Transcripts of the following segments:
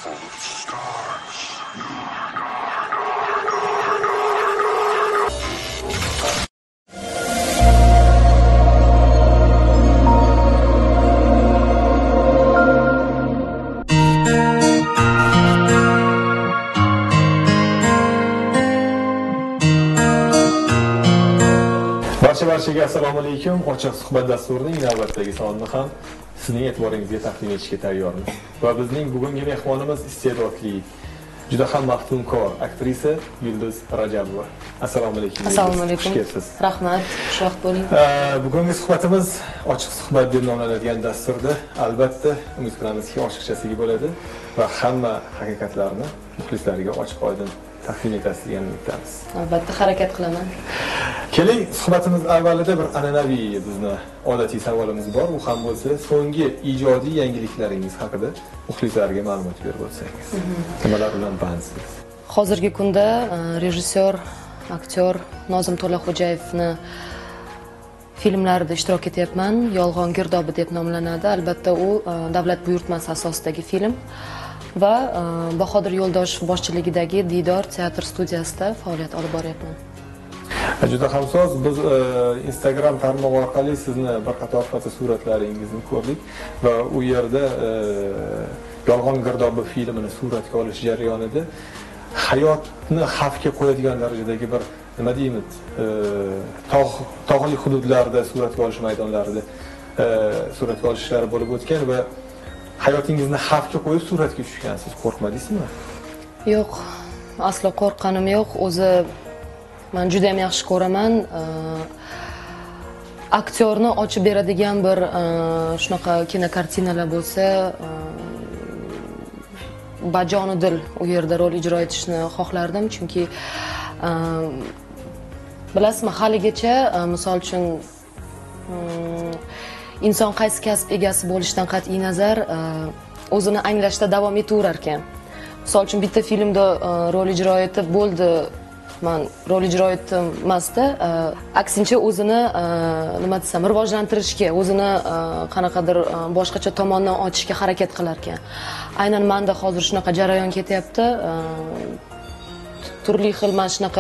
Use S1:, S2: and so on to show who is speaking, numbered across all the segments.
S1: Barchaga assalomu alaykum. Ochiq suhbat dasturining navbatdagi sonini ham sizning e'tiboringizga taqdim etishga tayyormiz. Va bizning bugungi mehmonimiz iste'dodli, juda ham maftunkor aktrisa Yulduz Rajabova. Assalomu alaykum.
S2: Assalomu alaykum. Rahmat, xush vaqt bo'ling.
S1: Bugungi suhbatimiz ochiq suhbat deb nomlanadigan dasturda albatta umid qilamizki ochiqchasiga bo'ladi va hamma haqiqatlarni muxlislarga ochiq-oydin taqdim etasiz degan umiddamiz.
S2: Albatta harakat qilaman.
S1: Keling, suhbatimiz avvalida bir an'anaviy bizni odatiy savolimiz bor. U ham bo'lsa, so'nggi ijodiy yangiliklaringiz haqida muxlislarga ma'lumot berib o'tsangiz. Nimalar bilan bandsiz?
S2: Hozirgi kunda rejissyor, aktyor Nozim To'laxo'jayevni filmlarida ishtirok etyapman. Yolg'on girdobi deb nomlanadi. Albatta u davlat buyurtmasi asosidagi film. Va Bahodir Yo'ldoshev boshchiligidagi Diydor teatr studiyasida faoliyat olib boryapman.
S1: Juda ham so'z, biz Instagram tarmog'i orqali sizni bir qator fotosuratlaringizni ko'rdik va u yerda Yolg'on girdobi filmini suratga olish jarayonida hayotni xavfga qo'yadigan darajadagi bir nima deymiz, tog'li hududlarda suratga olish maydonlarida suratga olishlari bo'lib o'tgan va hayotingizni xavfga qo'yib suratga tushgansiz. Qo'rqmadingizmi?
S2: Yo'q, aslo qo'rqqanim yo'q. O'zi men juda ham yaxshi ko'raman. Aktyorni ochib beradigan bir shunaqa kinokartinalar bo'lsa, bajonidil u yerda rol ijro etishni xohlardim, chunki bilasizmi, haligacha misol uchun inson qaysi kasb egasi bo'lishidan qat'iy nazar o'zini anglashda davom etaverar ekan. Misol uchun bitta filmda rol ijro etib bo'ldi, men rol ijro etdim emasda, aksincha o'zini nima desam, rivojlantirishga, o'zini qanaqadir boshqacha tomondan ochishga harakat qilar ekan. Aynan menda hozir shunaqa jarayon ketyapti. Turli xil mana shunaqa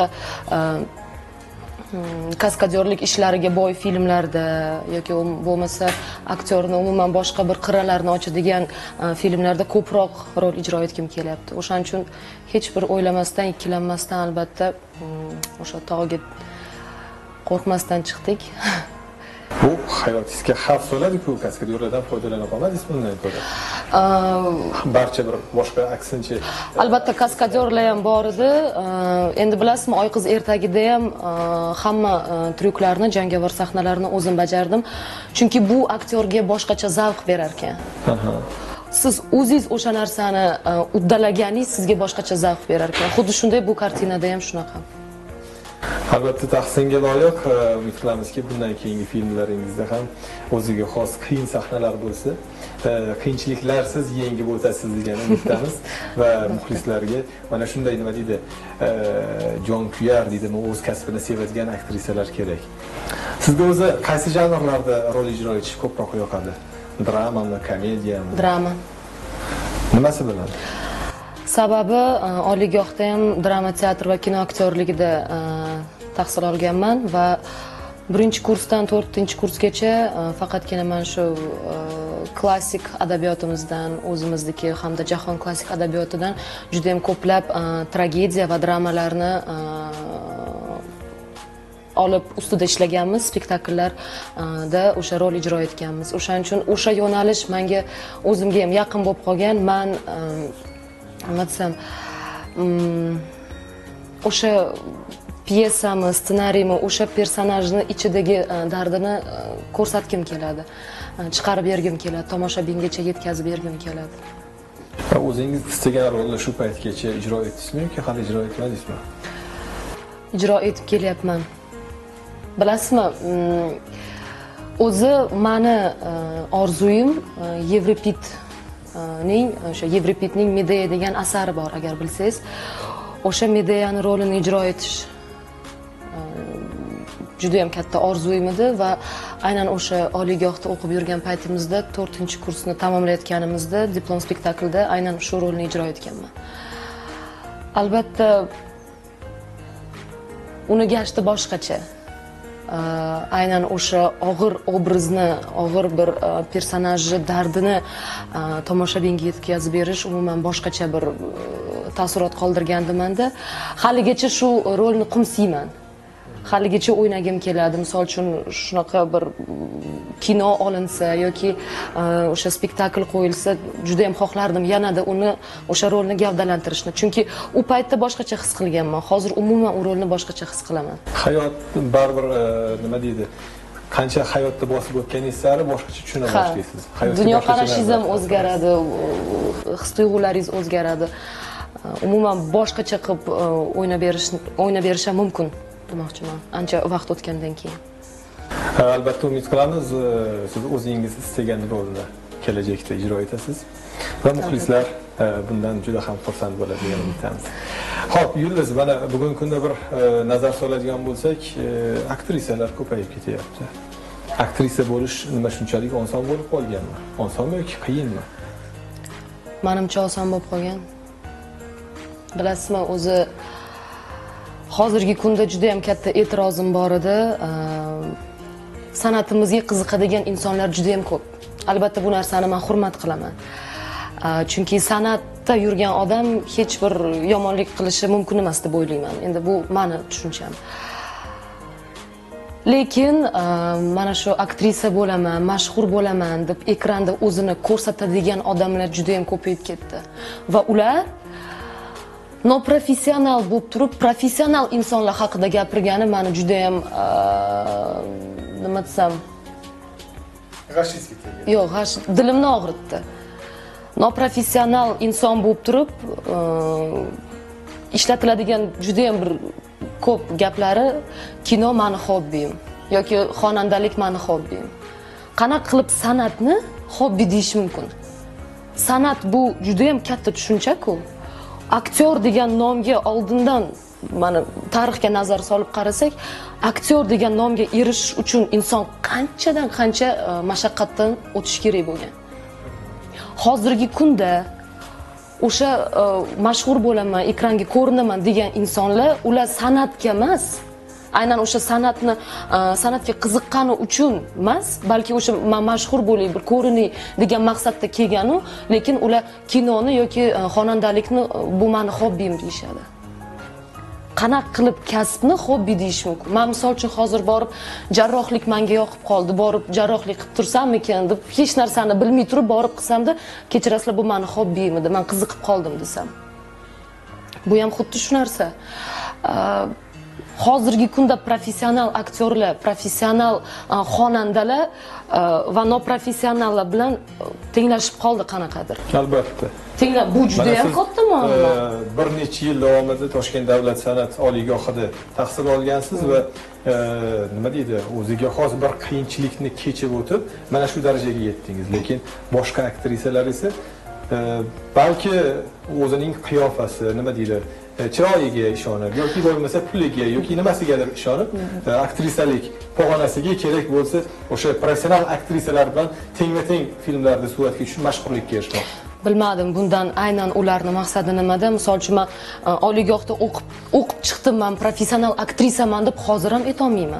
S2: kaskadyorlik ishlariga boy filmlarda yoki bo'lmasa aktyorni umuman boshqa bir qirralarini ochadigan filmlarda ko'proq rol ijro etgim kelyapti. O'shaning uchun hech bir o'ylamasdan, ikkilanmasdan albatta o'sha tog'ga qo'rqmasdan chiqdik.
S1: Bu hayotingizga xavf soladi-ku, kaskadyorlardan foydalana olmadingizmi bundan ko'ra? Barcha bir boshqa aksincha.
S2: Albatta kaskadyorlar ham bor edi. Endi bilasizmi, Oyqiz ertagida ham hamma tryuklarni, jangovar sahnalarni o'zim bajardim. Chunki bu aktyorga boshqacha zavq berar ekan. Siz o'zingiz o'sha narsani uddalaganingiz sizga boshqacha zavq berar ekan. Xuddi shunday bu kartinada ham shunaqa.
S1: Albatta tahsinga loyiq. Umid qilamizki bundan keyingi filmlaringizda ham o'ziga xos qiyin sahnalar bo'lsa, qiyinchiliklarsiz yengib o'tasiz degan umiddamiz va muxlislarga mana shunday nima deydi, jonkuyar deydimi, o'z kasbini sevadigan aktrisalar kerak. Sizga o'zi qaysi janrlarda rol ijro etish ko'proq yoqadi? Dramami, komediyami?
S2: Drama.
S1: Nimasi bilan?
S2: Sababi oliygohda ham drama teatr va kino aktyorligida tahsil olganman va 1-kursdan 4-kursgacha faqatgina men shu klassik adabiyotimizdan, o'zimizniki hamda jahon klassik adabiyotidan juda ham ko'plab tragediya va dramalarni olib ustida ishlaganmiz, spektakllarda o'sha rol ijro etganmiz. O'shaning uchun o'sha yo'nalish menga o'zimga ham yaqin bo'lib qolgan. Men nima desam, o'sha pyesami, ssenariymi, o'sha personajni ichidagi dardini ko'rsatgim keladi, chiqarib bergim keladi, tomoshabingacha yetkazib bergim keladi.
S1: O'zingiz istagan rolni shu paytgacha ijro etdingizmi yoki hali ijro etmadingizmi?
S2: Ijro etib kelyapman. Bilasizmi, o'zi meni orzuyim Yevripidning Medeya degan asari bor, agar bilsangiz. O'sha Medeyani rolini ijro etish juda ham katta orzum edi va aynan o'sha oliygohda o'qib yurgan paytimizda 4-kursni tamomlayotganimizda diplom spektaklda aynan shu rolni ijro etganman. Albatta uni gashti boshqacha. Aynan o'sha og'ir obrazni, og'ir bir personajni dardini tomoshabinga yetkazib berish umuman boshqacha bir taassurot qoldirgandi menda. Haligacha shu rolni qumsiyman. Haligacha o'ynagim keladi. Misol uchun shunaqa bir kino olinsa yoki o'sha spektakl qo'yilsa, juda ham xohlardim yanada uni o'sha rolni gavdalantirishni. Chunki u paytda boshqacha his qilganman. Hozir umuman u rolni boshqacha his qilaman.
S1: Hayot baribir nima deydi? Qancha hayotda bosib o'tganingiz sari boshqacha tushuna boshlaysiz.
S2: Dunyo qarashingiz ham o'zgaradi, his-tuyg'ularingiz o'zgaradi. Umuman boshqacha qilib o'ynab berishim mumkin demoqchiman. Ancha vaqt o'tgandan keyin.
S1: Albatta umid qilamiz, siz o'zingiz istagan rolni kelajakda ijro etasiz va muxlislar bundan juda ham xursand bo'ladi degan umiddamiz. Xo'p, Yulduz, mana bugungi kunda bir nazar soladigan bo'lsak, aktrisalar ko'payib ketyapti. Aktrisa bo'lish nima shunchalik oson bo'lib qolganmi? Osonmi yoki qiyinmi?
S2: Menimcha oson bo'lib qolgan. Bilasizmi, o'zi hozirgi kunda juda ham katta e'tirozim bor edi. Sanatimizga qiziqadigan insonlar juda ham ko'p. Albatta bu narsani men hurmat qilaman. Chunki san'atda yurgan odam hech bir yomonlik qilishi mumkin emas deb o'ylayman. Endi bu meni tushuncham. Lekin mana shu aktrisa bo'laman, mashhur bo'laman deb ekranda o'zini ko'rsatadigan odamlar juda ham ko'payib ketdi. Va ular noprofessional bo'lib turib, professional insonlar haqida gapirgani meni juda ham nima desam,
S1: g'ashingizga tegdi.
S2: Yo'q, dilimni og'ritdi. Noprofessional inson bo'lib turib, ishlatiladigan juda ham bir ko'p gaplari kino meni hobbim yoki xonandalik meni hobbim. Qanaqa qilib san'atni hobbi deyish mumkin? San'at bu juda ham katta tushuncha-ku. Aktyor degan nomga oldindan mana tarixga nazar solib qarasak, aktyor degan nomga erishish uchun inson qanchadan qancha mashaqqatdan o'tish kerak bo'lgan. Hozirgi kunda o'sha mashhur bo'laman, ekranga ko'rinaman degan insonlar, ular san'atga emas, aynan o'sha san'atga qiziqqani uchun emas, balki o'sha mashhur bo'lay, bir ko'rinay degan maqsadda kelganu, lekin ular kinoni yoki xonandalikni bu meni hobbim deyishadi. Qanaqa qilib kasbni hobbi deyish mumkin? Men misol uchun hozir borib jarrohlik menga yoqib qoldi, borib jarrohlik qilib tursammikan deb hech narsani bilmay turib borib qilsamda, kechirasizlar bu meni hobbim edi, men qiziqib qoldim desam. Bu ham xuddi shu narsa. Hozirgi kunda professional aktyorlar, professional xonandalar va noprofessionallar bilan tenglashib qoldi qanaqadir.
S1: Albatta.
S2: Bu juda ham katta muammo.
S1: Bir necha yil davomida Toshkent davlat san'at oliygohida tahsil olgansiz va nima deydi, o'ziga xos bir qiyinchilikni kechib o'tib, mana shu darajaga yetdingiz. Lekin boshqa aktrisalar esa balki o'zining qiyofasi, nima deydi, chiroyiga ishonib yoki bo'lmasa puliga yoki nimasigadir ishonib, aktrisalik pog'onasiga kerak bo'lsa o'sha professional aktrisalar bilan tengma-teng filmlarda suratga tushib mashhurlikka erishmoqchi.
S2: Bilmadim bundan aynan ularning maqsadi nimada. Misol uchun men oliygohda o'qib chiqdim, men professional aktrisaman deb hozir ham aytolmayman.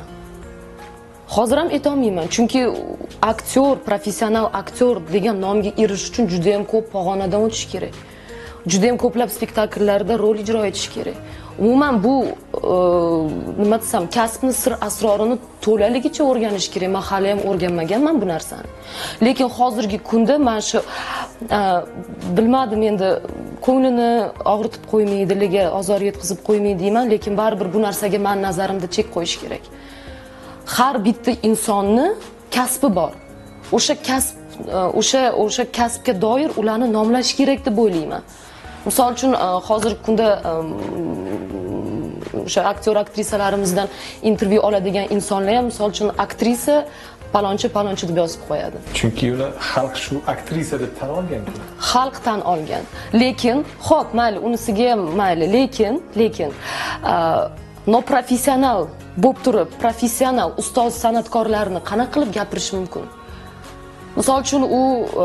S2: Chunki aktyor, professional aktyor degan nomga erishish uchun juda ham ko'p pog'onadan o'tish kerak. Juda ham ko'plab spektakllarda rol ijro etish kerak. Umuman bu nima desam, kasbni sir asrorini to'laligicha o'rganish kerak. Men hali ham o'rganmaganman bu narsani. Lekin hozirgi kunda men shu bilmadim, endi ko'nglini og'ritib qo'ymaydi, diliga ozor yetkazib qo'ymaydi deyman, lekin baribir bu narsaga men nazarimda chek qo'yish kerak. Har bitta insonni kasbi bor. O'sha kasbga doir ularni nomlash kerak deb o'ylayman. Misol uchun hozirgi kunda o'sha aktyor aktrisalarimizdan intervyu oladigan insonlar ham misol uchun aktrisa palonchi deb yozib qo'yadi.
S1: Chunki uni xalq shu aktrisa deb tan olgan-ku.
S2: Xalq tan olgan. Lekin, xo'p, mayli, unisiga ham mayli, lekin noprofessional bo'lib turib professional ustoz san'atkorlarni qanaqa qilib gapirish mumkin? Misol uchun u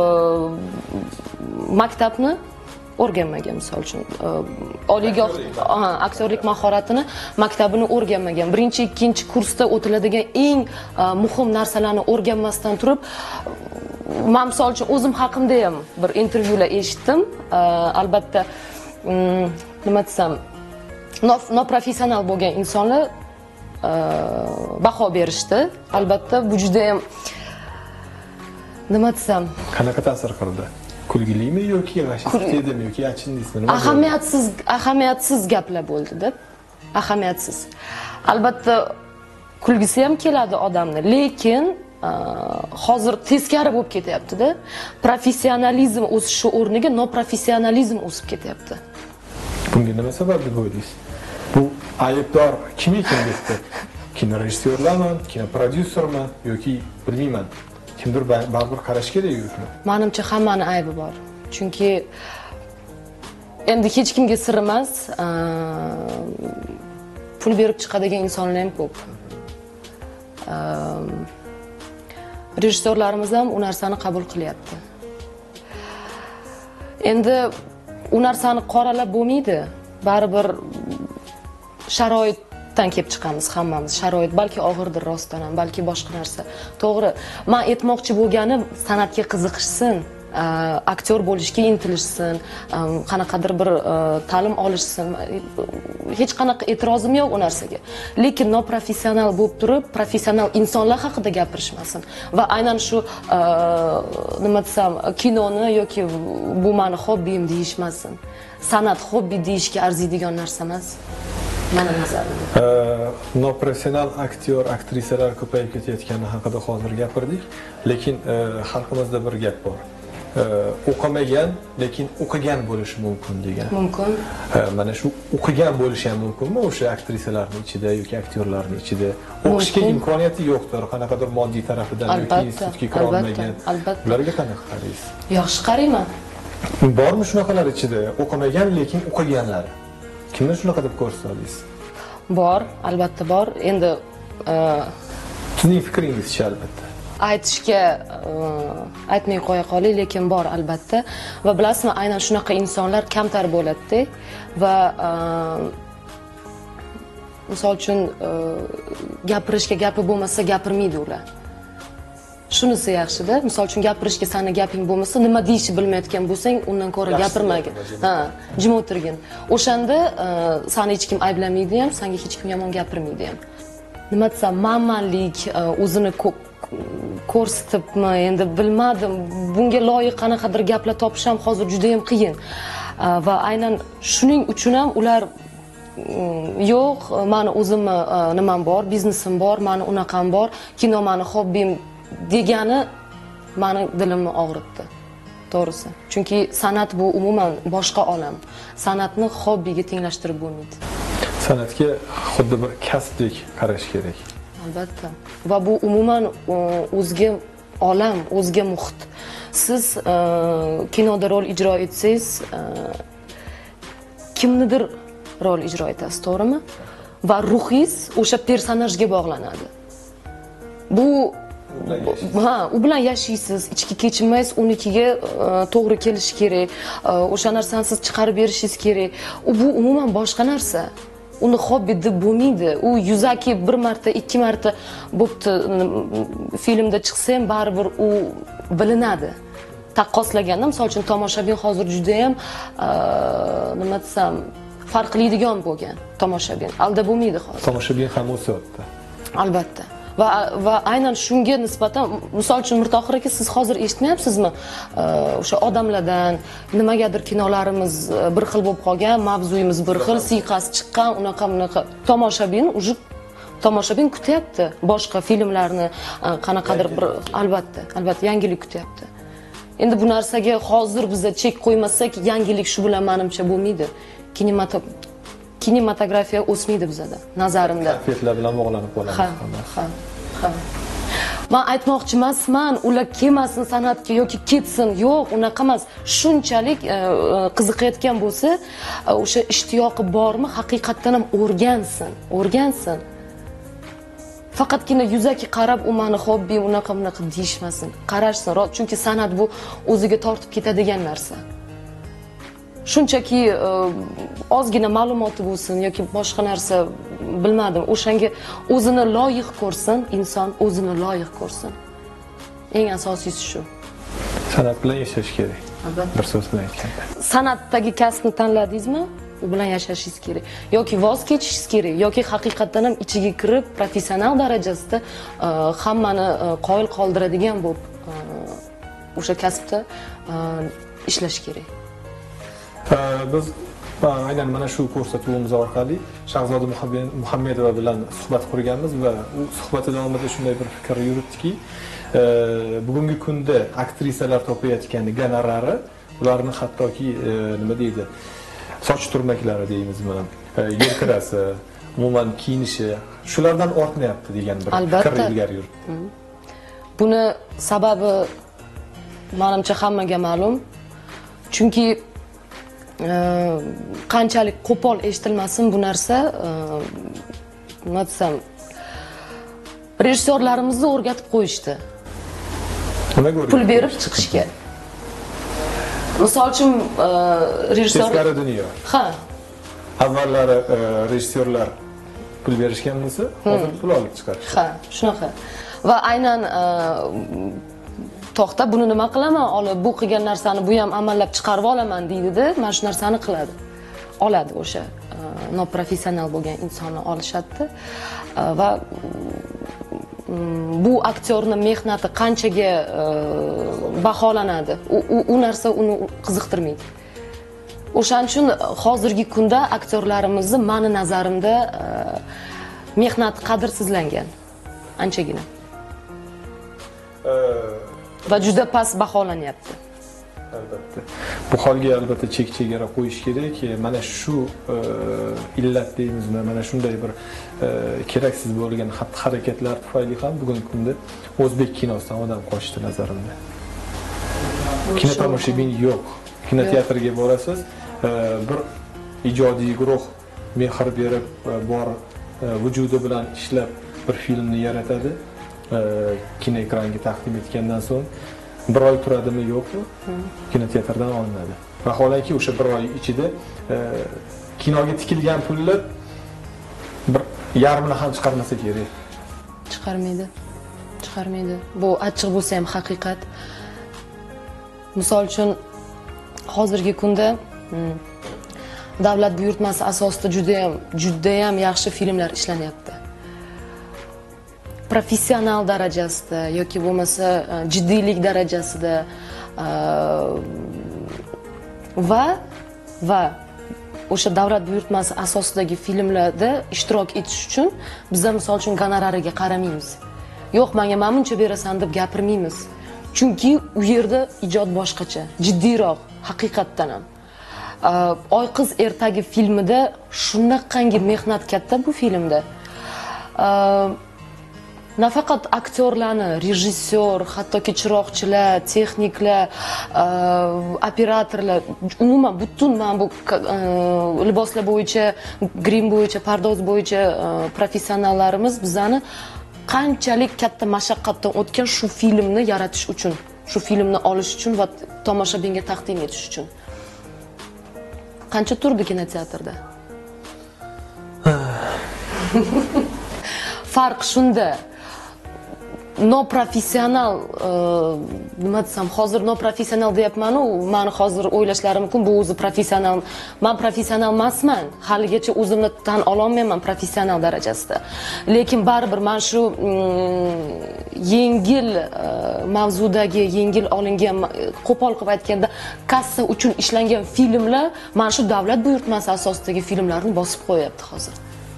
S2: maktabni o'rganmagan, misol uchun oliygoh aktyorlik mahoratini maktabini o'rganmagan. Birinchi, ikkinchi kursda o'tiladigan eng muhim narsalarni o'rganmasdan turib, men misol uchun o'zim haqimda ham bir intervyular eshitdim. Albatta, nima desam, noprofessional bo'lgan insonlar baho berishdi. Albatta, bu juda ham nima desam,
S1: qanaqa ta'sir qildi? Kulgilimi yoki g'ashishedimi yoki achindiysizmi?
S2: Ahamiyatsiz gaplar bo'ldi deb. Ahamiyatsiz. Albatta kulgisi ham keladi odamni, lekin hozir teskari bo'lib ketyapti-da. Professionalizm o'sishi o'rniga noprofessionalizm o'sib ketyapti.
S1: Bunga nima sabab deb o'ylaysiz? Bu aybdor kim ekan? Kino rejissyorlarmi, kino prodyusermi yoki bilmayman. Kimdir baribir qarash kerak-ku.
S2: Menimcha hammaning aybi bor. Chunki endi hech kimga sir emas, pul berib chiqadigan insonlar ham ko'p. Rejissyorlarimiz ham u narsani qabul qilyapti. Endi u narsani qoralab bo'lmaydi. Baribir sharoitdan kelib chiqamiz hammamiz. Sharoit balki og'irdir rostdan ham, balki boshqa narsa. To'g'ri. Men aytmoqchi bo'lganim, san'atga qiziqishsin, aktyor bo'lishga intilishsin, qanaqadir bir ta'lim olishsin. Hech qanaqa e'tirozim yo'q u narsaga. Lekin noprofessional bo'lib turib, professional insonlar haqida gapirishmasin. Va aynan shu nima desam, kinoni yoki bu meni hobbim deyishmasin. San'at hobbi deyishga arziydigan narsa emas. Meni nazarimda.
S1: Noprofessional aktyor, aktrisalar ko'payib ketayotgani haqida hozir gapirdik, lekin xalqimizda bir gap bor. O'qimagan, lekin o'qigan bo'lishi mumkin degan.
S2: Mumkin.
S1: Mana shu o'qigan bo'lishi ham mumkinmi o'sha aktrisalarning ichida yoki aktyorlarning ichida? O'qishga imkoniyati yo'qdir, qanaqadir moddiy tarafidan yoki institutga kira olmagan. Ularga qanaqa qaraysiz?
S2: Yaxshi qarayman.
S1: Bormi shunaqalar ichida? O'qimagan, lekin o'qiganlar. Kimni shunaqa deb ko'rsata olasiz?
S2: Bor, albatta bor. Endi
S1: sizning fikringizcha albatta.
S2: Aytishga aytmay qo'ya qolay, lekin bor albatta. Va bilasizmi, aynan shunaqa insonlar kamtar bo'ladi-da va misol uchun gapirishga gapi bo'lmasa gapirmaydi ular. Shunisi yaxshi-da. Misol uchun gapirishga seni gaping bo'lmasa, nima deyishni bilmayotgan bo'lsang, undan ko'ra gapirmagin. Jim o'tirgin. O'shanda seni hech kim ayblamaydi ham, senga hech kim yomon gapirmaydi ham. Nima desam, manmanlik, o'zini ko'rsatibmi, endi bilmadim. Bunga loyiq qanaqadir gaplar topish ham hozir juda ham qiyin. Va aynan shuning uchun ham ular yo'q, meni o'zimni nimam bor, biznesim bor, meni unaqam bor, kino meni hobbim degani meni dilimni og'ritdi. To'g'risi. Chunki san'at bu umuman boshqa olam. San'atni hobbiga tenglashtirib bo'lmaydi.
S1: San'atga xuddi bir kasbdek qarash kerak.
S2: Albatta. Va bu umuman o'zga olam, o'zga muhit. Siz kinoda rol ijro etsangiz, kimnidir rol ijro etasiz, to'g'rimi? Va ruhingiz o'sha personajga bog'lanadi. Bu u bilan yashaysiz, ichki kechmaysiz, unikiga to'g'ri kelishi kerak. O'sha narsani siz chiqarib berishingiz kerak. Bu umuman boshqa narsa. Uni hobbi deb bo'lmaydi. U yuzaki bir marta, ikki marta bo'pti filmda chiqsa ham baribir u bilinadi. Taqqoslaganda, misol uchun tomoshabin hozir juda ham nima desam, farqlidigan bo'lgan tomoshabin. Alda bo'lmaydi hozir.
S1: Tomoshabin ham o'syapti.
S2: Albatta. Va aynan shunga nisbatan, misol uchun Mirtohir aka, siz hozir eshitmayapsizmi? O'sha odamlardan nimagadir kinolarimiz bir xil bo'lib qolgan, mavzuyimiz bir xil, siyqasi chiqqan, unaqa tomoshabin kutyapti. Boshqa filmlarni qanaqadir bir albatta yangilik kutyapti. Endi bu narsaga hozir biz chek qo'ymasak, yangilik shu bilan menimcha bo'lmaydi. Kinematografiya o'smaydi bizda, nazarimda.
S1: Konfetlar bilan bog'lanib qoladi.
S2: Ha. Men aytmoqchi emasman, ular kelmasin san'atga yoki ketsin. Yo'q, unaqa emas. Shunchalik qiziqayotgan bo'lsa, o'sha ishtiyoqi bormi, haqiqatdan ham o'rgansin. faqatgina yuzaki qarab u meni hobbi unaqa deyishmasin. Qarashsin, chunki san'at bu o'ziga tortib ketadigan narsa. Shunchaki ozgina ma'lumoti bo'lsin yoki boshqa narsa bilmadim, o'shanga o'zini loyiq ko'rsin, inson o'zini loyiq ko'rsin. Eng asosiysi shu.
S1: San'at bilan yashash kerak.
S2: Albatta.
S1: Bir so'z bilan aytganda.
S2: San'atdagi kasbni tanladingizmi? U bilan yashashingiz kerak. Yoki voz kechishingiz kerak, yoki haqiqatan ham ichiga kirib professional darajasida hammani qoyil qoldiradigan bo'lib o'sha kasbda ishlash kerak.
S1: Biz aynan mana shu ko'rsatuvimiz orqali Shahzoda Muhammedova bilan suhbat qurganmiz va u suhbat davomida shunday bir fikr yuritdiki, bugungi kunda aktrisalar topayotgan gonorari ularni hattoki nima deydi? Soch turmaklari deymizmi, yelkirasi, umuman kiyinishi shulardan ortmayapti degan bir fikr ilgari yuritdi.
S2: Buni sababi menimcha hammaga ma'lum. Chunki qanchalik qo'pol eshitilmasin bu narsa, nima desam, rejissyorlarimizni o'rgatib qo'yishdi. Pul berib chiqishga. Misol uchun rejissyor
S1: teskari dunyo.
S2: Ha.
S1: Avvallari rejissyorlar pul berishgan bo'lsa, hozir pul olib chiqarishdi.
S2: Ha, shunaqa. Va aynan to'xta, buni nima qilaman? Olib bu qilgan narsani bu ham amallab chiqarib olaman deydi-da, mana shu narsani qiladi. Oladi o'sha noprofessional bo'lgan insonni olishadi va bu aktyorning mehnati qanchaga baholanadi? U narsa uni qiziqtirmaydi. O'shaning uchun hozirgi kunda aktyorlarimizni meni nazarimda mehnat qadrsizlangan. Anchagina. Va juda past baholanyapti.
S1: Albatta. Bu holga albatta chek-chegara qo'yish kerak. Mana shu illat deymizmi, mana shunday bir keraksiz bo'lgan xatti-harakatlar tufayli ham bugungi kunda o'zbek kinosidan odam qochdi nazarimda. Kino tomoshabin yo'q. Kinoteatrga borasiz, bir ijodiy guruh mehr berib, bor vujudi bilan ishlab bir filmni yaratadi. Kino ekraniga taqdim etgandan so'ng bir oy turadimi yo'qmi, kinoteatrdan olinadi. Vaholanki o'sha bir oy ichida kinoga tikilgan pullar bir yarmini ham chiqarmasa kerak.
S2: Chiqarmaydi. Chiqarmaydi. Bu achchiq bo'lsa ham haqiqat. Misol uchun hozirgi kunda davlat buyurtmasi asosida juda ham yaxshi filmlar ishlanyapti. Professional darajasida yoki bo'lmasa jiddiylik darajasida va o'sha davlat buyurtmasi asosidagi filmlarda ishtirok etish uchun biz ham misol uchun gonorariga qaramaymiz. Yo'q, menga mana buncha berasan deb gapirmaymiz. Chunki u yerda ijod boshqacha, jiddiyroq, haqiqatdan ham. Oyqiz ertagi filmida shunaqangi mehnat katta bu filmda. Nafaqat aktyorlarni, rejissyor, hattoki chiroqchilar, texniklar, operatorlar, umuman butun mana bu liboslar bo'yicha, grim bo'yicha, pardoz bo'yicha professionallarimiz bizani qanchalik katta mashaqqatdan o'tgan shu filmni yaratish uchun, shu filmni olish uchun va tomoshabinga taqdim etish uchun. Qancha turdi kinoteatrda? Farq shunda. Noprofessional, nima desam, hozir noprofessional deyapman, meni hozir o'ylashlarim mumkin, bu o'zi professional. Men professional emasman, haligacha o'zimni tan ololmayman professional darajasida. Lekin baribir men shu yengil mavzudagi, yengil olingan, qo'pol qilib aytganda, kassa uchun ishlangan filmlar mana shu davlat buyurtmasi asosidagi filmlarni bosib qo'yapti hozir.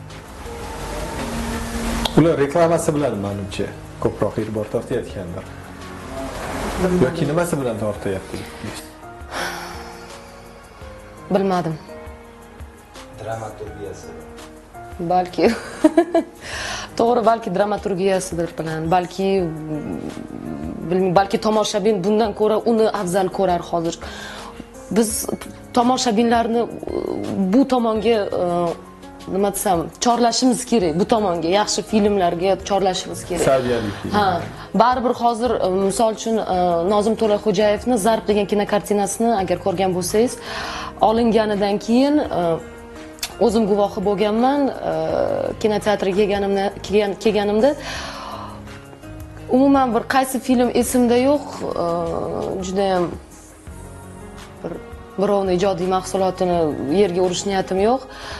S1: Ular reklamasi bilan menimcha ko'proq e'tibor tortayotganlar. Yoki nimasi bilan tortayapti?
S2: Bilmadim.
S3: Dramaturgiyasi.
S2: Balki. To'g'ri, balki dramaturgiyasidir bilan, balki bilmayman, balki tomoshabin bundan ko'ra uni afzal ko'rar hozir. Biz tomoshabinlarni bu tomonga nima desam, chorlashimiz kerak bu tomonga, yaxshi filmlarga chorlashimiz kerak.
S1: Saviyali film.
S2: Ha, baribir hozir misol uchun Nozim To'laxo'jayevni Zarb degan kinokartinasini agar ko'rgan bo'lsangiz, olinganidan keyin o'zim guvohi bo'lganman, kinoteatrga kelganimda umuman bir qaysi film esimda yo'q, juda ham birovni ijodiy mahsulotini yerga urish niyatim yo'q.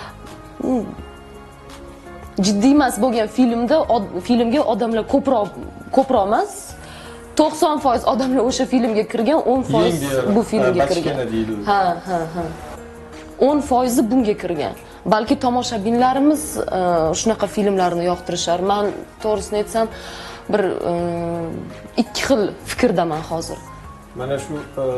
S2: Jiddiy emas bo'lgan filmga odamlar ko'proq emas. 90% odamlar o'sha filmga kirgan, 10% bu filmga kirgan. Ha. 10% bunga kirgan. Balki tomoshabinlarimiz shunaqa filmlarni yoqtirishar. Men to'g'risini aytsam, bir ikki xil fikrdaman hozir.
S1: Mana shu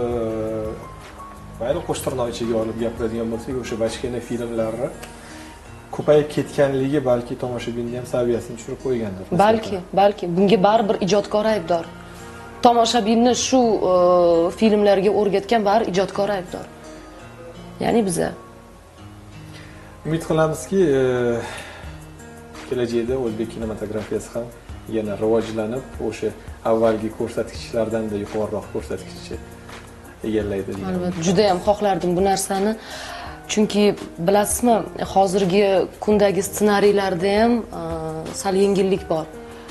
S1: mayli qo'shtirnoq ichiga olib gapiradigan bo'lsak, o'sha bachkana filmlari ko'payib ketganligi balki tomoshabinning ham saviyasini tushirib qo'ygandir. Balki
S2: bunga baribir ijodkor aybdor. Tomoshabinni shu filmlarga o'rgatgan baribir ijodkor aybdor. Ya'ni biza
S1: umid qilamizki, kelajakda o'zbek kinematografiyasi ham yana rivojlanib, o'sha avvalgi ko'rsatkichlardan da yuqoriroq ko'rsatkichga egallaydi.
S2: Albatta, juda ham xohlardim bu narsani. Chunki bilasizmi, hozirgi kundagi ssenariylarda ham sal yengillik bor.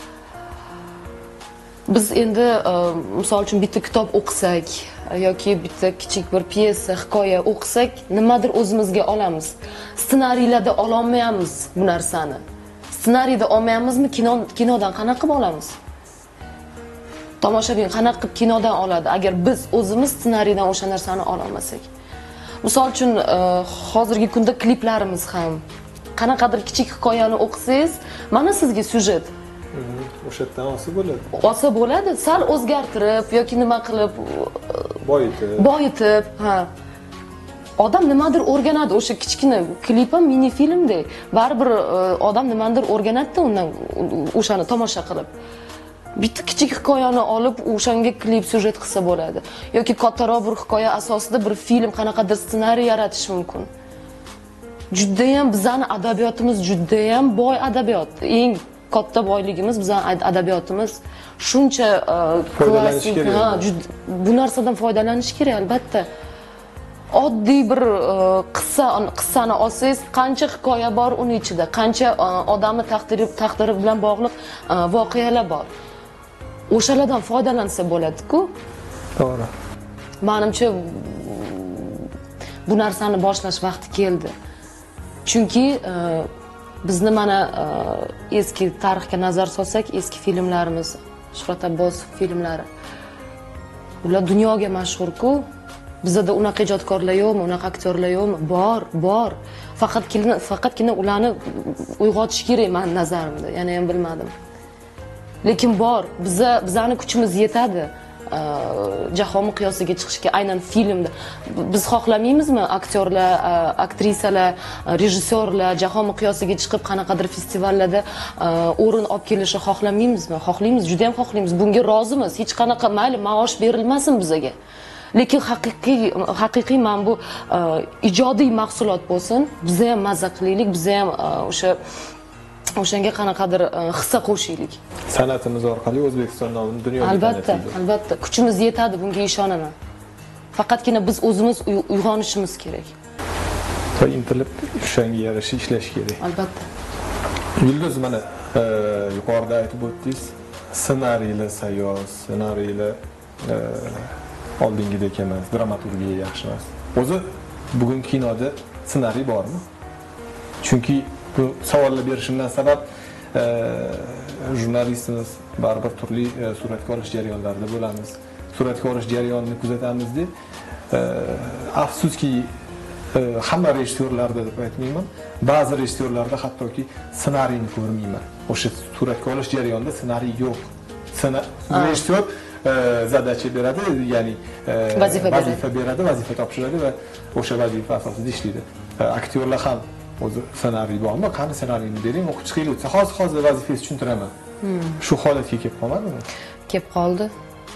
S2: Biz endi misol uchun bitta kitob o'qisak yoki bitta kichik bir pyesa, hikoya o'qisak, nimadir o'zimizga olamiz. Ssenariylarda ola olmaymiz bu narsani. Ssenariyda olmayamizmi, kinodan qanaqa qilib olamiz? Tomoshabin qanaqa qilib kinodan oladi agar biz o'zimiz ssenariydan o'sha narsani ola olmasak? Misol uchun hozirgi kunda kliplarimiz ham qanaqadir kichik hikoyani o'qisangiz, mana sizga syujet.
S1: O'sha yerdan olsa bo'ladi.
S2: Olsa bo'ladi, sal o'zgartirib yoki nima qilib boyitib, ha. Odam nimadir o'rganadi, o'sha kichkina klip ham mini filmdek. Baribir odam nimadir o'rganadi undan, o'shani tomosha qilib. Bitta kichik hikoyani olib, o'shanga klip syujet qilsa bo'ladi. Yoki kattaroq bir hikoya asosida bir film, qanaqadir ssenariy yaratish mumkin. Judda ham bizning adabiyotimiz judda ham boy adabiyot. Eng katta boyligimiz bizning adabiyotimiz. Shuncha klassik, bu narsadan foydalanish kerak albatta. Oddiy bir qissani olsangiz, qancha hikoya bor uning ichida, qancha odamni taqdiri bilan bog'liq voqealar bor. O'shalardan foydalansa bo'ladi-ku.
S1: To'g'ri.
S2: Menimcha bu narsani boshlash vaqti keldi. Chunki bizni mana eski tarixga nazar solsak, eski filmlarimiz, Shuhrat Abbos filmlari. Ular dunyoga mashhur-ku. Bizda unaqa ijodkorlar yo'qmi, unaqa aktyorlar yo'qmi? Bor. Faqatgina ularni uyg'otish kerak men nazarimda. Yana ham bilmadim. Lekin bor. Bizning kuchimiz yetadi. Jahon miqyosiga chiqishga aynan filmda. Biz xohlamaymizmi aktyorlar, aktrisalar, rejissyorlar jahon miqyosiga chiqib qanaqadir festivallarda o'rin olib kelishni xohlamaymizmi? Xohlaymiz, juda ham xohlaymiz. Bunga rozimiz. Hech qanaqa mayli maosh berilmasin bizga. Lekin haqiqiy men bu ijodiy mahsulot bo'lsin, biz ham mazza qilaylik, biz ham o'shanga qanaqadir hissa qo'shaylik.
S1: San'atimiz orqali O'zbekiston nomini dunyoga
S2: tanitaylik. Albatta, kuchimiz yetadi, bunga ishonaman. Faqatgina biz o'zimiz uyg'onishimiz kerak.
S1: Va intilib o'shanga yarasha ishlash kerak.
S2: Albatta.
S1: Yulduz, mana yuqorida aytib o'tdingiz, ssenariylar sayoz, ssenariylar oldingidek emas, dramaturgiya yaxshi emas. O'zi bugun kinoda ssenariy bormi? Chunki bu savollar berishimdan sabab jurnalistimiz, baribir turli suratga olish jarayonlarida bo'lamiz. Suratga olish jarayonini kuzatamiz-da. Afsuski hamma rejissyorlarda deb aytmayman, ba'zi rejissyorlarda hattoki ssenariyni ko'rmayman. O'sha suratga olish jarayonida ssenariy yo'q. Rejissyor zadacha beradi, ya'ni vazifa beradi, vazifa topshiradi va o'sha vazifa asosida ishlaydi. Aktyorlar ham o'zi ssenariy bormi? Qani ssenariyni bering, o'qib chiqaylik desa, hozir vazifangizni tushuntiraman. Shu holatga kelib qolmadimi?
S2: Kelib qoldi.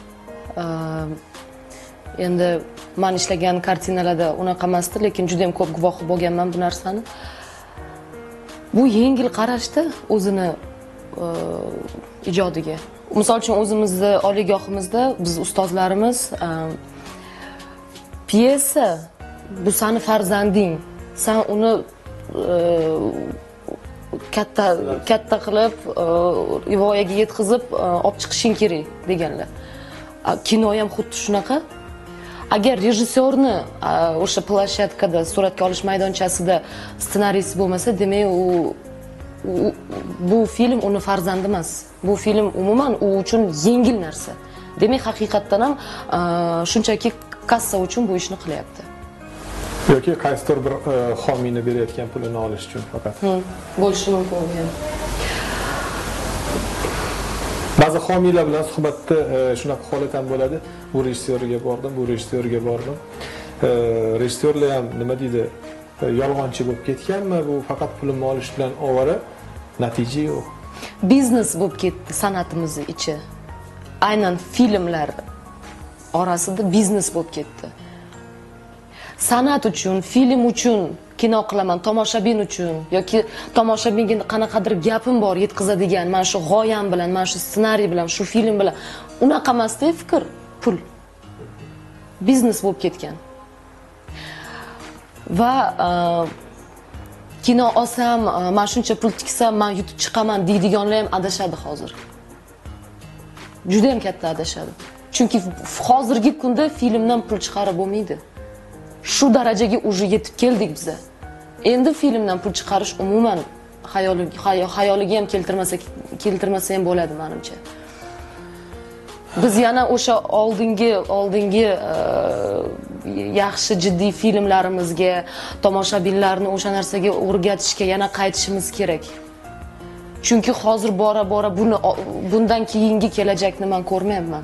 S2: Endi men ishlagan kartinalarda unaqa emasdi, lekin juda ham ko'p guvohi bo'lganman bu narsani. Bu yengil qarashda o'zini ijodiga. Misol uchun o'zimizni oliygohimizda biz ustozlarimiz pyesa bu seni farzanding, sen uni katta qilib voyaga yetkazib olib chiqishing kerak deganlar. Kino ham xuddi shunaqa. Agar rejissyorni o'sha plashatkada suratga olish maydonchasida ssenariysi bo'lmasa, demak bu film uni farzandi emas. Bu film umuman u uchun yengil narsa. Demak, haqiqatdan ham shunchaki kassa uchun bu ishni qilyapti.
S1: Yoki qaysidir bir homiyni berayotgan pulini olish uchun faqat.
S2: Bo'lishi mumkin ham.
S1: Ba'zi homiylar bilan suhbatda shunaqa holat ham bo'ladi. Bu rejissyorga bordim, bu rejissyorga bordim. Rejissyorlar ham nima deydi? Yolg'onchi bo'lib ketganmi? Bu faqat pulimni olish bilan ovora, natija yo'q.
S2: Biznes bo'lib ketdi san'atimiz ichi. Aynan filmlar orasida biznes bo'lib ketdi. San'at uchun, film uchun kino qilaman, tomoshabin uchun yoki tomoshabinga qanaqadir gapim bor yetkazadigan, mana shu g'oyam bilan, mana shu ssenariy bilan, shu film bilan unaqa emasda fikr, pul. Biznes bo'lib ketgan. Va kino olsam, men shuncha pul tiksam, men yutib chiqaman deydiganlar ham adashadi hozir. Juda ham katta adashadi. Chunki hozirgi kunda filmdan pul chiqarib bo'lmaydi. Shu darajaga уже yetib keldik biz. Endi filmdan pul chiqarish umuman xayoliga ham keltirmasa ham bo'ladi menimcha. Biz yana o'sha oldingi yaxshi jiddiy filmlarimizga, tomoshabinlarni o'sha narsaga o'rgatishga yana qaytishimiz kerak. Chunki hozir bora bundan keyingi kelajakni men ko'rmayapman.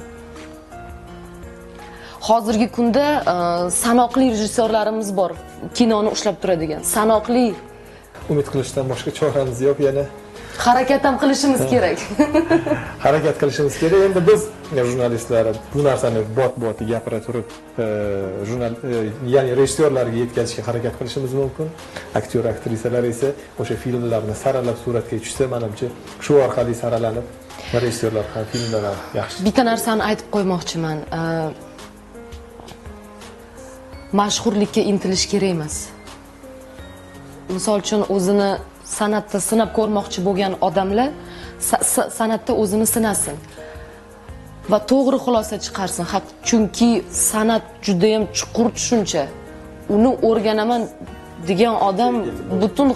S2: Hozirgi kunda sanoqli rejissyorlarimiz bor, kinoni ushlab turadigan. Sanoqli.
S1: Umid qilishdan boshqa choramiz yo'q, yana
S2: harakat ham qilishimiz kerak.
S1: Harakat qilishimiz kerak. Endi biz jurnalistlar bu narsani bot gapira turib, ya'ni rejissyorlarga yetkazishga harakat qilishimiz mumkin. Aktyor, aktrisalar esa o'sha filmlarni saralab suratga tushsa, menimcha shu orqali saralanib, rejissyorlar ham filmlar ham yaxshi.
S2: Bitta narsani aytib qo'ymoqchiman. Mashhurlikka intilish kerak emas. Misol uchun o'zini san'atda sinab ko'rmoqchi bo'lgan odamlar san'atda o'zini sinasin va to'g'ri xulosa chiqarsin. Chunki san'at juda ham chuqur tushuncha. Uni o'rganaman degan odam butun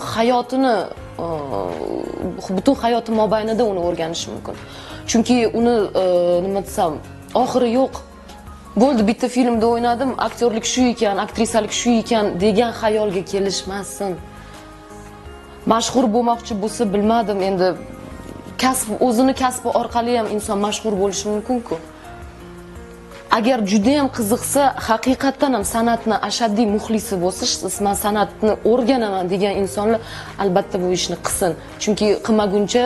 S2: hayoti mobaynida uni o'rganishi mumkin. Chunki uni nima desam, oxiri yo'q. Bo'ldi, bitta filmda o'ynadim, aktyorlik shu ekan, aktrisalik shu ekan degan xayolga kelishmasin. Mashhur bo'lmoqchi bo'lsa, bilmadim, endi o'zini kasbi orqali ham inson mashhur bo'lishi mumkin-ku. Agar juda ham qiziqsa, haqiqatdan ham san'atni ashaddiy muxlisi bo'lsa, men san'atni o'rganaman degan insonlar albatta bu ishni qilsin. Chunki qilmaguncha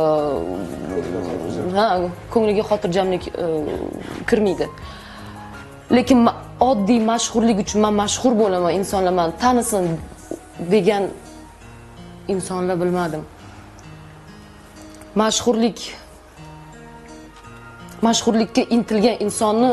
S2: ko'ngliga xotirjamlik kirmaydi. Lekin oddiy mashhurlik uchun men mashhur bo'laman, insonlar meni tanisin degan insonlar bilmadim. Mashhurlikka intilgan insonni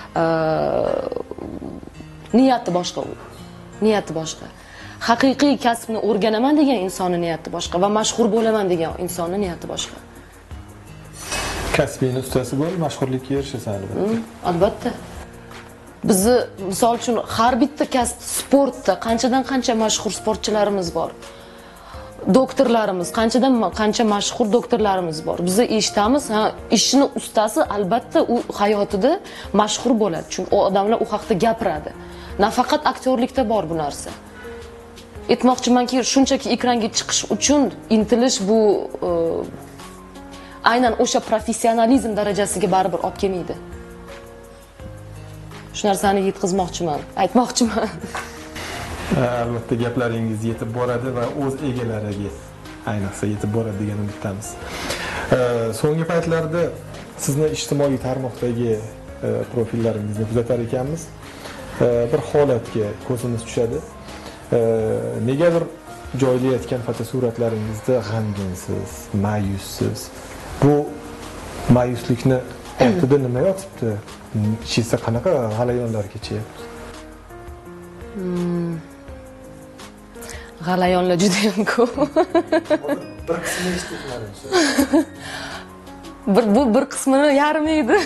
S2: niyati boshqa u. Niyati boshqa. Haqiqiy kasbni o'rganaman degan insonning niyati boshqa va mashhur bo'laman degan insonning niyati boshqa.
S1: Kasbning ustasi bo'l, mashhurlikka erishasan albatta.
S2: Albatta. Bizni misol uchun har bitta kasb, sportda qancha mashhur sportchilarimiz bor. Doktorlarimiz, qancha mashhur doktorlarimiz bor. Biz eshitamiz, ishni ustasi albatta u hayotida mashhur bo'ladi. Chunki u odamlar u haqda gapiradi. Nafaqat aktyorlikda bor bu narsa. Aytmoqchimanki, shunchaki ekranga chiqish uchun intilish bu aynan o'sha professionalizm darajasiga baribir olib kelmaydi. Shu narsani yetkazmoqchiman, aytmoqchiman.
S1: Albatta gaplaringiz yetib boradi va o'z egalariga ayniqsa yetib boradi degan umiddamiz. So'nggi paytlarda sizni ijtimoiy tarmoqdagi profillaringizni kuzatar ekanmiz. Bir holatga ko'zimiz tushadi. Negadir joylayotgan fotosuratlaringizda g'amginsiz, ma'yussiz. Bu ma'yuslikni ortida nima yotibdi? Ichingizda qanaqa g'alayonlar kechyapti?
S2: G'alayonlar juda ham ko'p.
S1: Bir qismini eshitdim.
S2: Bu bir qismini yarimaydi.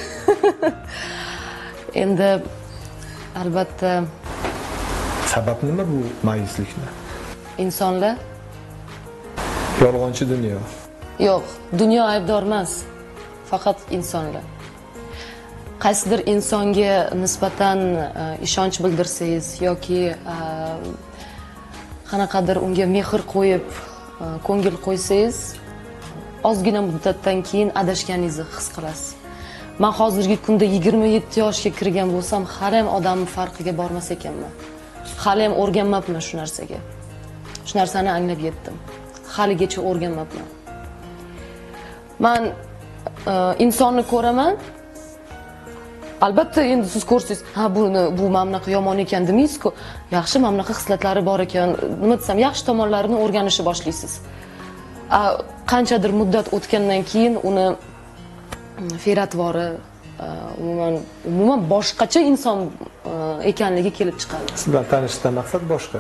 S2: Endi albatta
S1: Sabab nima bu ma'yuslikni?
S2: insonlar
S1: Yolg'onchi dunyo.
S2: yo'q, dunyo aybdor emas. Faqat insonlar. Qaysidir insonga nisbatan ishonch bildirsangiz yoki qanaqadir unga mehr qo'yib, ko'ngil qo'ysangiz, ozgina muddatdan keyin adashganingizni his qilasiz. Men hozirgi kunda 27 yoshga kirgan bo'lsam, hali ham odamning farqiga bormas ekanman. Hali ham o'rganmabman shu narsaga. Shu narsani anglab yetdim. Haligacha o'rganmabman. Men insonni ko'raman. Albatta endi siz ko'rsangiz, ha bu mana bunaqa yomon ekan demaysiz-ku. Yaxshi mana bunaqa hislatlari bor ekan, nima desam, yaxshi tomonlarini o'rganishni boshlaysiz. Qanchadir muddat o'tgandan keyin uni fe'l-atvori umuman boshqacha inson ekanligi kelib chiqadi.
S1: Sizlar tanishishdan maqsad boshqa.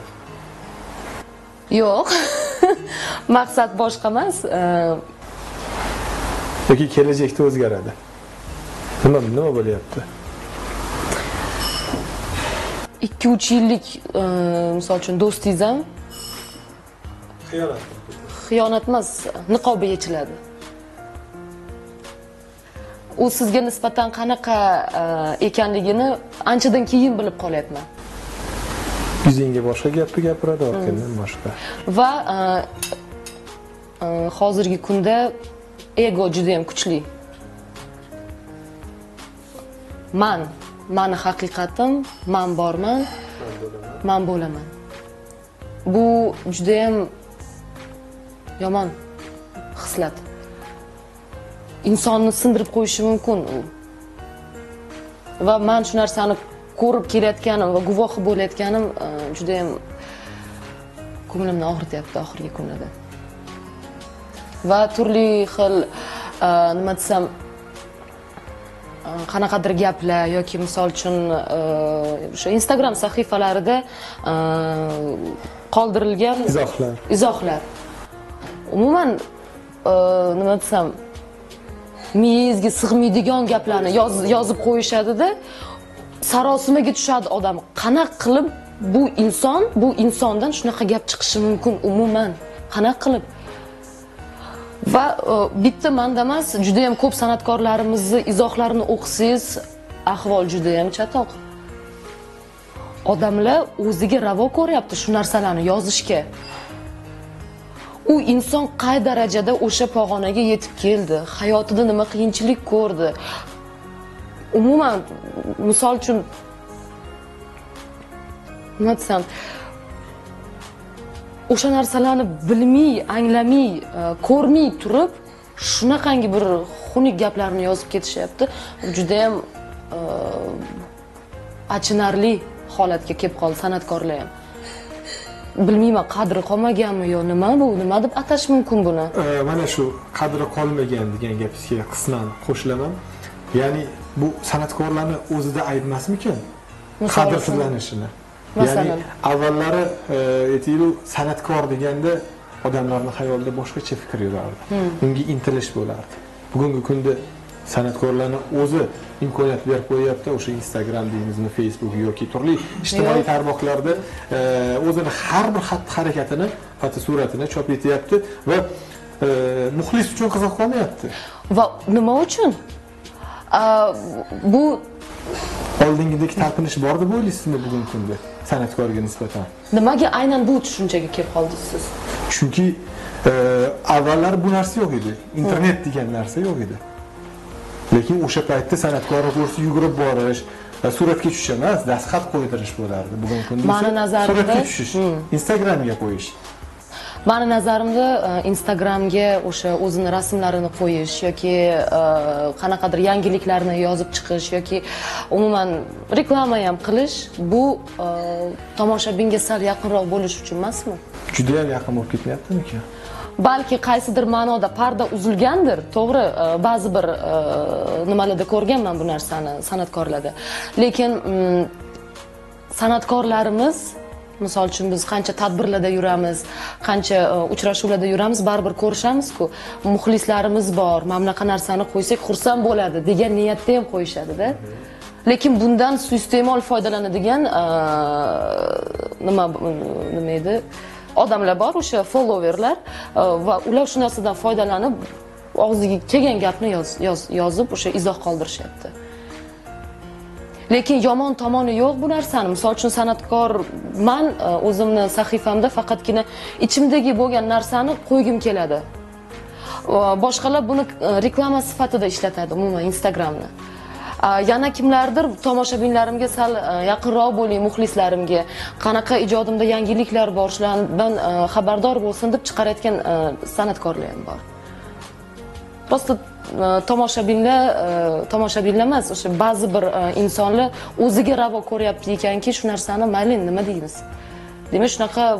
S2: Yo'q. Maqsad boshqa emas.
S1: Yoki kelajakda o'zgaradi. Nima bo'lyapti?
S2: 2-3 yillik misol uchun do'stingiz ham xiyonat emas, niqobi yechiladi. U sizga nisbatan qanaqa ekanligini anchadan keyin bilib qolyapman.
S1: Yuzingga boshqa gapni gapiradi, orqadan boshqa.
S2: Va hozirgi kunda ego juda ham kuchli. Mani haqiqatim, men borman, men bo'laman. Bu juda ham yomon hislat. Insonni sindirib qo'yishi mumkin u. Va men shu narsani ko'rib kelayotganim va guvohi bo'layotganim juda ham ko'nglimni og'rityapti oxirgi kunlarda. Va turli xil nima desam, qanaqadir gaplar yoki misol uchun o'sha Instagram sahifalarida qoldirilgan izohlar. Umuman nima desam, miyangizga sig'maydigan gaplarni yozib qo'yishadi-da, sarosimaga tushadi odam. Qanaqa qilib bu insondan shunaqa gap chiqishi mumkin umuman? Qanaqa qilib? Va bitta menda emas, juda ham ko'p san'atkorlarimizni izohlarini o'qisangiz, ahvol juda ham chatoq. Odamlar o'ziga ravo ko'ryapti shu narsalarni yozishga. U inson qay darajada o'sha pog'onaga yetib keldi, hayotida nima qiyinchilik ko'rdi. Umuman, misol uchun nima desam, o'sha narsalarni bilmay, anglamay, ko'rmay turib, shunaqangi bir xunuk gaplarni yozib ketishyapti. Juda ham achinarli holatga kelib qoldi san'atkorlar ham. Bilmayman, qadri qolmaganmi yo nima bu, nima deb atash mumkin buni?
S1: Mana shu qadri qolmagan degan gapingizga qisman qo'shilaman. Ya'ni bu san'atkorlarni o'zida ayb emasmikan? Qadrsizlanishini. Ya'ni avvallari aytaylik, san'atkor deganda odamlarning xayolida boshqacha fikr yurardi. Unga intilish bo'lardi. Bugungi kunda san'atkorlarni o'zi imkoniyat berib qo'yapti, o'sha Instagram deymizmi, Facebook yoki turli ijtimoiy tarmoqlarda o'zini har bir xatti-harakatini, fotosuratini chop etyapti va muxlis uchun qiziq qolmayapti.
S2: Va nima uchun? Bu
S1: oldingidek talpinish bor deb o'ylaysizmi bugungi kunda san'atkorga nisbatan?
S2: Nimaga aynan bu tushunchaga kelib qoldingiz siz?
S1: Chunki avvallar bu narsa yo'q edi. Internet degan narsa yo'q edi. Lekin o'sha paytda san'atkorni ko'rsa yugurib borish, suratga tushish emas, dastxat qo'ydirish bo'lardi. Bugungi kunda suratga tushish, Instagramga qo'yish.
S2: Meni nazarimda Instagramga o'sha o'zini rasmlarini qo'yish yoki qanaqadir yangiliklarni yozib chiqish yoki umuman reklama ham qilish bu tomoshabinga sal yaqinroq bo'lish uchun emasmi?
S1: Juda ham yaqin bo'lib ketmayaptimi-ki?
S2: Balki qaysidir ma'noda parda uzilgandir. To'g'ri, ba'zi bir nimalarda ko'rganman bu narsani san'atkorlarda. Lekin san'atkorlarimiz, misol uchun biz qancha tadbirlarda yuramiz, qancha uchrashuvlarda yuramiz, baribir ko'rishamiz-ku. Muxlislarimiz bor, mana bunaqa narsani qo'ysak xursand bo'ladi degan niyatda ham qo'yishadi-da. Lekin bundan suiiste'mol foydalanadigan nima edi? Odamlar bor, o'sha followerlar va ular shu narsadan foydalanib og'ziga kelgan gapni yozib o'sha izoh qoldirishyapti. Lekin yomon tomoni yo'q bu narsani. Misol uchun san'atkorman, o'zimni sahifamda faqatgina ichimdagi bo'lgan narsani qo'ygim keladi. Boshqalar buni reklama sifatida ishlatadi, umuman Instagramni. Yana kimlardir tomoshabinlarimga sal yaqinroq bo'ling, muxlislarimga qanaqa ijodimda yangiliklar bor, shulardan xabardor bo'lsin deb chiqarayotgan san'atkorlar ham bor. Prosta tomoshabinlar emas, o'sha ba'zi bir insonlar o'ziga ravo ko'ryapti ekanki, shu narsani mayli nima deymiz. Demak,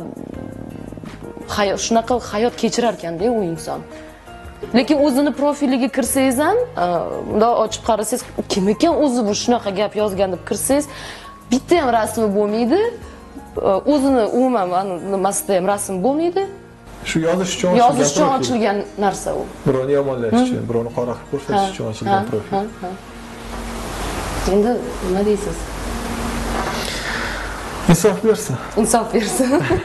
S2: shunaqa hayot kechirar ekan-da u inson. Lekin o'zini profiliga kirsangiz ham, unda ochib qarasangiz, kim ekan o'zi bu shunaqa gap yozgan deb kirsangiz, bitta ham rasmi bo'lmaydi. O'zini umuman nimasida ham rasm bo'lmaydi.
S1: Shu yozish uchun
S2: ochilgan narsa u.
S1: Birovni yomonlash uchun, birovni qora qilib ko'rsatish uchun ochilgan profil.
S2: Endi nima deysiz?
S1: Insof bersin.
S2: Insof bersin.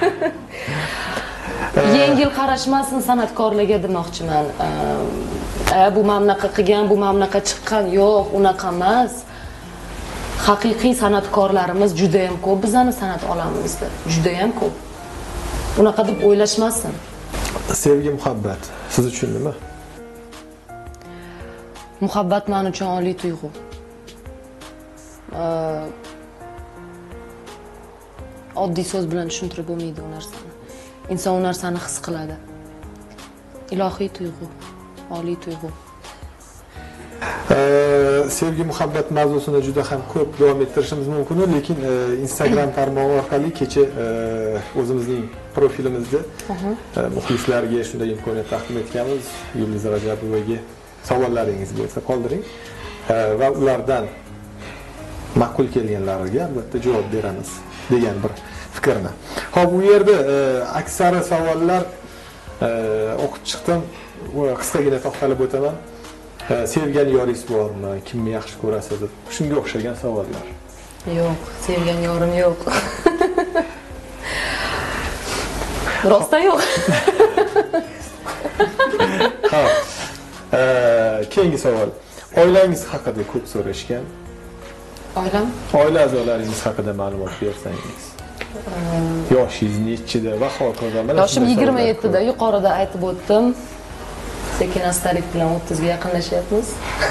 S2: Yengil qarashmasin san'atkorlarga demoqchiman. Bu mamlaqa qilgan, bu mamlaqa chiqqan, yo'q, unaqa emas. Haqiqiy san'atkorlarimiz juda ham ko'p bizning san'at olamimizda. Juda ham ko'p. Unaqa deb o'ylashmasin.
S1: Sevgi, muhabbat siz uchun nima?
S2: Muhabbat men uchun oliy tuyg'u. Oddiy so'z bilan tushuntirib bo'lmaydi u narsani. Inson u narsani his qiladi. Ilohiy tuyg'u, oliy tuyg'u.
S1: Sevgi, muhabbat mavzusini juda ham ko'p davom ettirishimiz mumkin, lekin Instagram tarmog'i orqali kecha o'zimizning profilimizda muxlislarga shunday imkoniyat taqdim etganmiz. Yulduz Rajabovaga savollaringiz bo'lsa qoldiring va ulardan ma'qul kelganlariga albatta javob beramiz degan bir fikrni. Xo'p, bu yerda aksari savollar o'qib chiqdim. Qisqagina to'xtalib o'taman. Sevgan yoringiz bormi? Kimni yaxshi ko'rasiz deb. Shunga o'xshagan savollar.
S2: Yo'q, sevgan yorim yo'q. Rostdan yo'q.
S1: Ha. Keyingi savol. Oilangiz haqida ko'p so'rashgan.
S2: Oilam?
S1: Oila a'zolaringiz haqida ma'lumot bersangiz. Yoshingiz nechida va hokazo.
S2: Yoshim 27 da, yuqorida aytib o'tdim. Sekin astalik bilan 30 ga yaqinlashyapmiz.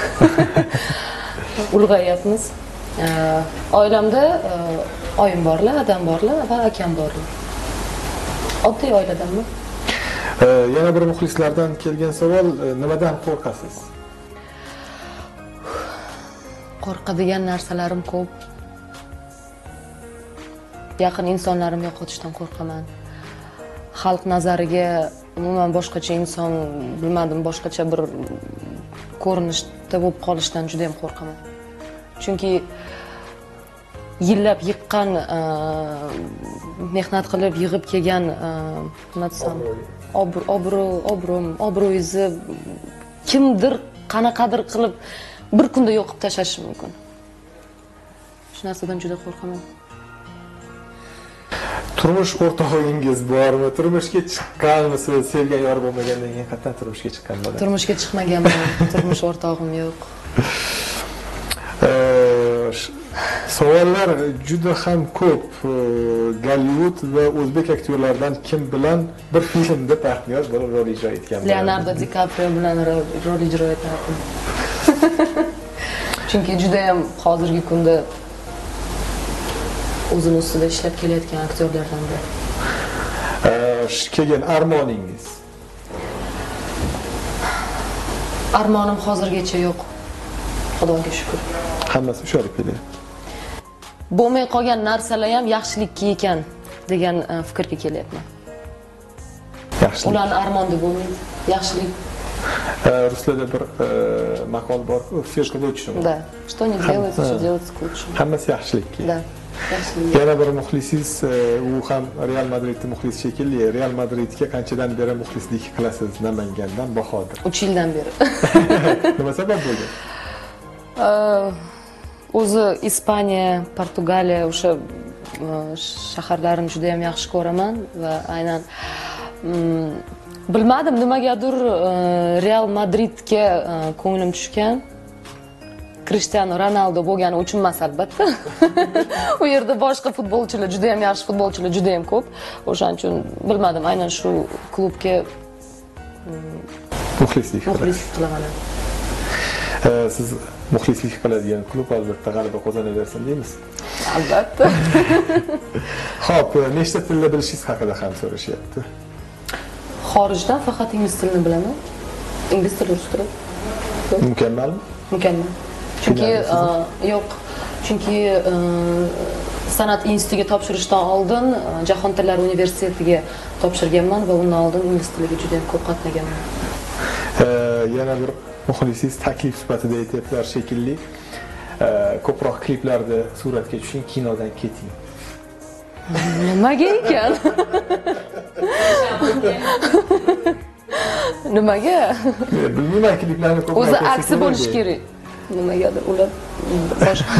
S2: Ulg'ayapmiz. Oilamda oyim borlar, adam borlar va akam borlar. Oddiy oiladanmi?
S1: Yana bir muxlislardan kelgan savol, nimadan qo'rqasiz?
S2: Qo'rqadigan narsalarim ko'p. Yaqin insonlarimni yo'qotishdan qo'rqaman. Xalq nazariga umuman boshqacha inson, bilmadim, boshqacha bir ko'rinishda bo'lib qolishdan juda ham qo'rqaman. Chunki yillab yiqqan, mehnat qilib yig'ib kelgan, nima desam, obro'yingizni kimdir qanaqadir qilib bir kunda yo'qib tashlashi mumkin. Shu narsadan juda qo'rqaman.
S1: Turmush o'rtog'ingiz bormi? Turmushga chiqqanmisiz? Sevgan yor bo'lmagandan keyin qattan turmushga chiqqan bo'ladi?
S2: Turmushga chiqmaganman. Turmush o'rtog'im yo'q.
S1: Savollar juda ham ko'p. Gollivud va o'zbek aktyorlaridan kim bilan bir filmda partnyor bo'lib rol ijro etgan bo'ladi?
S2: Leonardo DiCaprio bilan rol ijro etardim. Chunki juda ham hozirgi kunda o'zini ustida ishlab kelayotgan aktyorlardan biri.
S1: Kelgan armoningiz?
S2: Armonim hozirgacha yo'q. Xudoga shukr.
S1: Hammasi o'sharib kelyapti.
S2: Bo'lmay qolgan narsalar ham yaxshilikka ekan degan fikrga kelyapman.
S1: Yaxshilik.
S2: Ularning armoni deb bo'lmaydi. Yaxshilik.
S1: Ruslarda bir maqol bor-ku, все что лучше.
S2: Да. Что не делается, все делается к лучшему.
S1: Hammasi yaxshilikka.
S2: Да. Yaxshilik.
S1: Yana bir muxlisingiz, u ham Real Madridning muxlisi shekilli. Real Madridga qanchadan beri muxlislik qilasiz? Namangandan Bahodir.
S2: 3 yildan beri.
S1: Nima sabab bo'lgan?
S2: O'zi Ispaniya, Portugaliya o'sha shaharlarni juda ham yaxshi ko'raman va aynan bilmadim nimagadir Real Madridga ko'nglim tushgan. Cristiano Ronaldo bo'lgani uchun emas albatta. U yerda boshqa futbolchilar, juda ham yaxshi futbolchilar juda ham ko'p. O'shaning uchun bilmadim, aynan shu klubga
S1: Muxlislik
S2: qilaman.
S1: Siz muxlislik qiladigan klub albatta g'alaba qozonaversin deymiz.
S2: Albatta.
S1: Xo'p, nechta tilni bilishingiz haqida ham so'rashyapti.
S2: Xorijdan faqat ingliz tilini bilaman. Ingliz tili, rus tili.
S1: Mukammalmi?
S2: Mukammal. Chunki yo'q. Chunki san'at institutiga topshirishdan oldin Jahon tillari universitetiga topshirganman va undan oldin ingliz tiliga juda ham ko'p qatnaganman.
S1: Yana bir muxlisingiz taklif sifatida aytyaptilar shekilli. Ko'proq kliplarda suratga tushing, kinodan keting.
S2: Nimaga ekan? Nimaga?
S1: Bilmayman, kliplarni ko'proq
S2: o'zi aksi bo'lishi kerak. Nimagadir ular boshqa.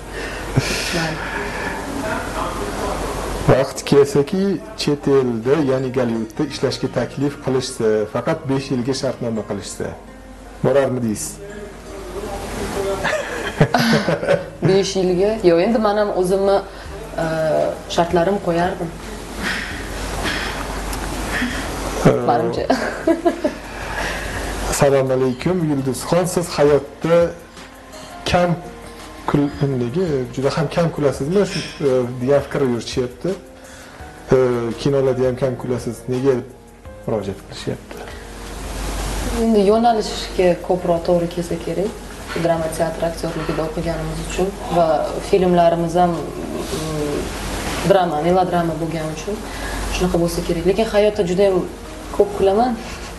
S1: Vaqt kelsaki, chet elda, ya'ni Gollivudda ishlashga taklif qilishsa, faqat 5 yilga shartnoma qilishsa, borarmidingiz?
S2: 5 yilga? Yo'q, endi men ham o'zimni shartlarim qo'yardim. Menimcha.
S1: Assalomu alaykum, Yulduzxon, siz hayotda kam juda ham kam kulasizmi? degan fikr yurishyapti. Kinolarda ham kam kulasiz. Nega murojaat qilishyapti?
S2: Endi yo'nalishga ko'proq to'g'ri kelsa kerak. Drama teatr aktyorligida o'qiganimiz uchun va filmlarimiz ham drama, melodrama bo'lgani uchun shunaqa bo'lsa kerak. Lekin hayotda juda ham ko'p kulaman.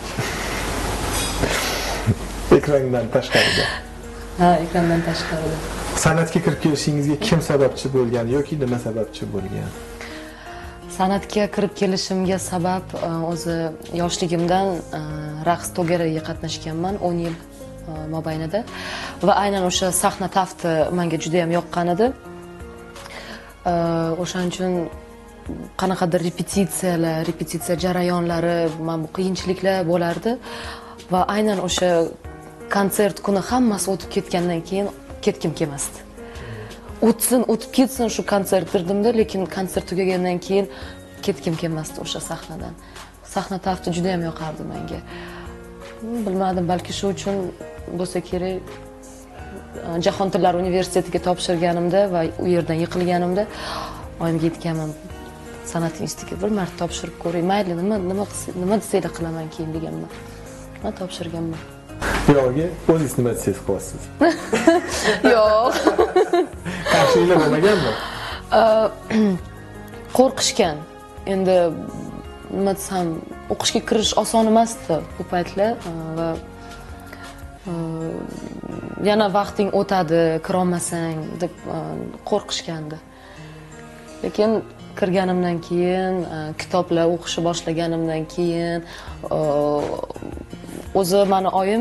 S1: Ekrandan tashqarida.
S2: Ha, ekrandan tashqarida.
S1: San'atga kirib kelishingizga kim sababchi bo'lgan yoki nima sababchi bo'lgan?
S2: San'atga kirib kelishimga sabab o'zi yoshligimdan raqs to'garagiga qatnashganman 10 yil mobaynida va aynan o'sha sahna tafti menga juda ham yoqqan edi. O'shaning uchun qanaqadir repetitsiya jarayonlari, mana bu qiyinchiliklar bo'lardi va aynan o'sha konsert kuni hammasi o'tib ketgandan keyin ketgim kelmasdi. O'tib ketsin shu konsert dedim-da, lekin konsert tugagandan keyin ketgim kelmasdi o'sha sahnadan. Sahna tafti juda ham yoqardi menga. Bilmadim, balki shu uchun bo'lsa kerak. Jahon tillari universitetiga topshirganimda va u yerdan yiqilganimda oyimga aytganman, san'at institutiga bir marta topshirib ko'ray, mayli nima desanglar qilaman keyin deganman. Men topshirganman.
S1: Yo'g'i, o'zingiz nima desangiz qilyapsiz?
S2: Yo'q.
S1: Qarshiliklar bo'lmaganmi?
S2: Qo'rqishgan. Endi nima desam, o'qishga kirish oson emasdi bu paytlar va yana vaqting o'tadi, kira olmasang deb qo'rqishgandi. Lekin kirganimdan keyin, kitoblar o'qishni boshlaganimdan keyin o'zi meni oyim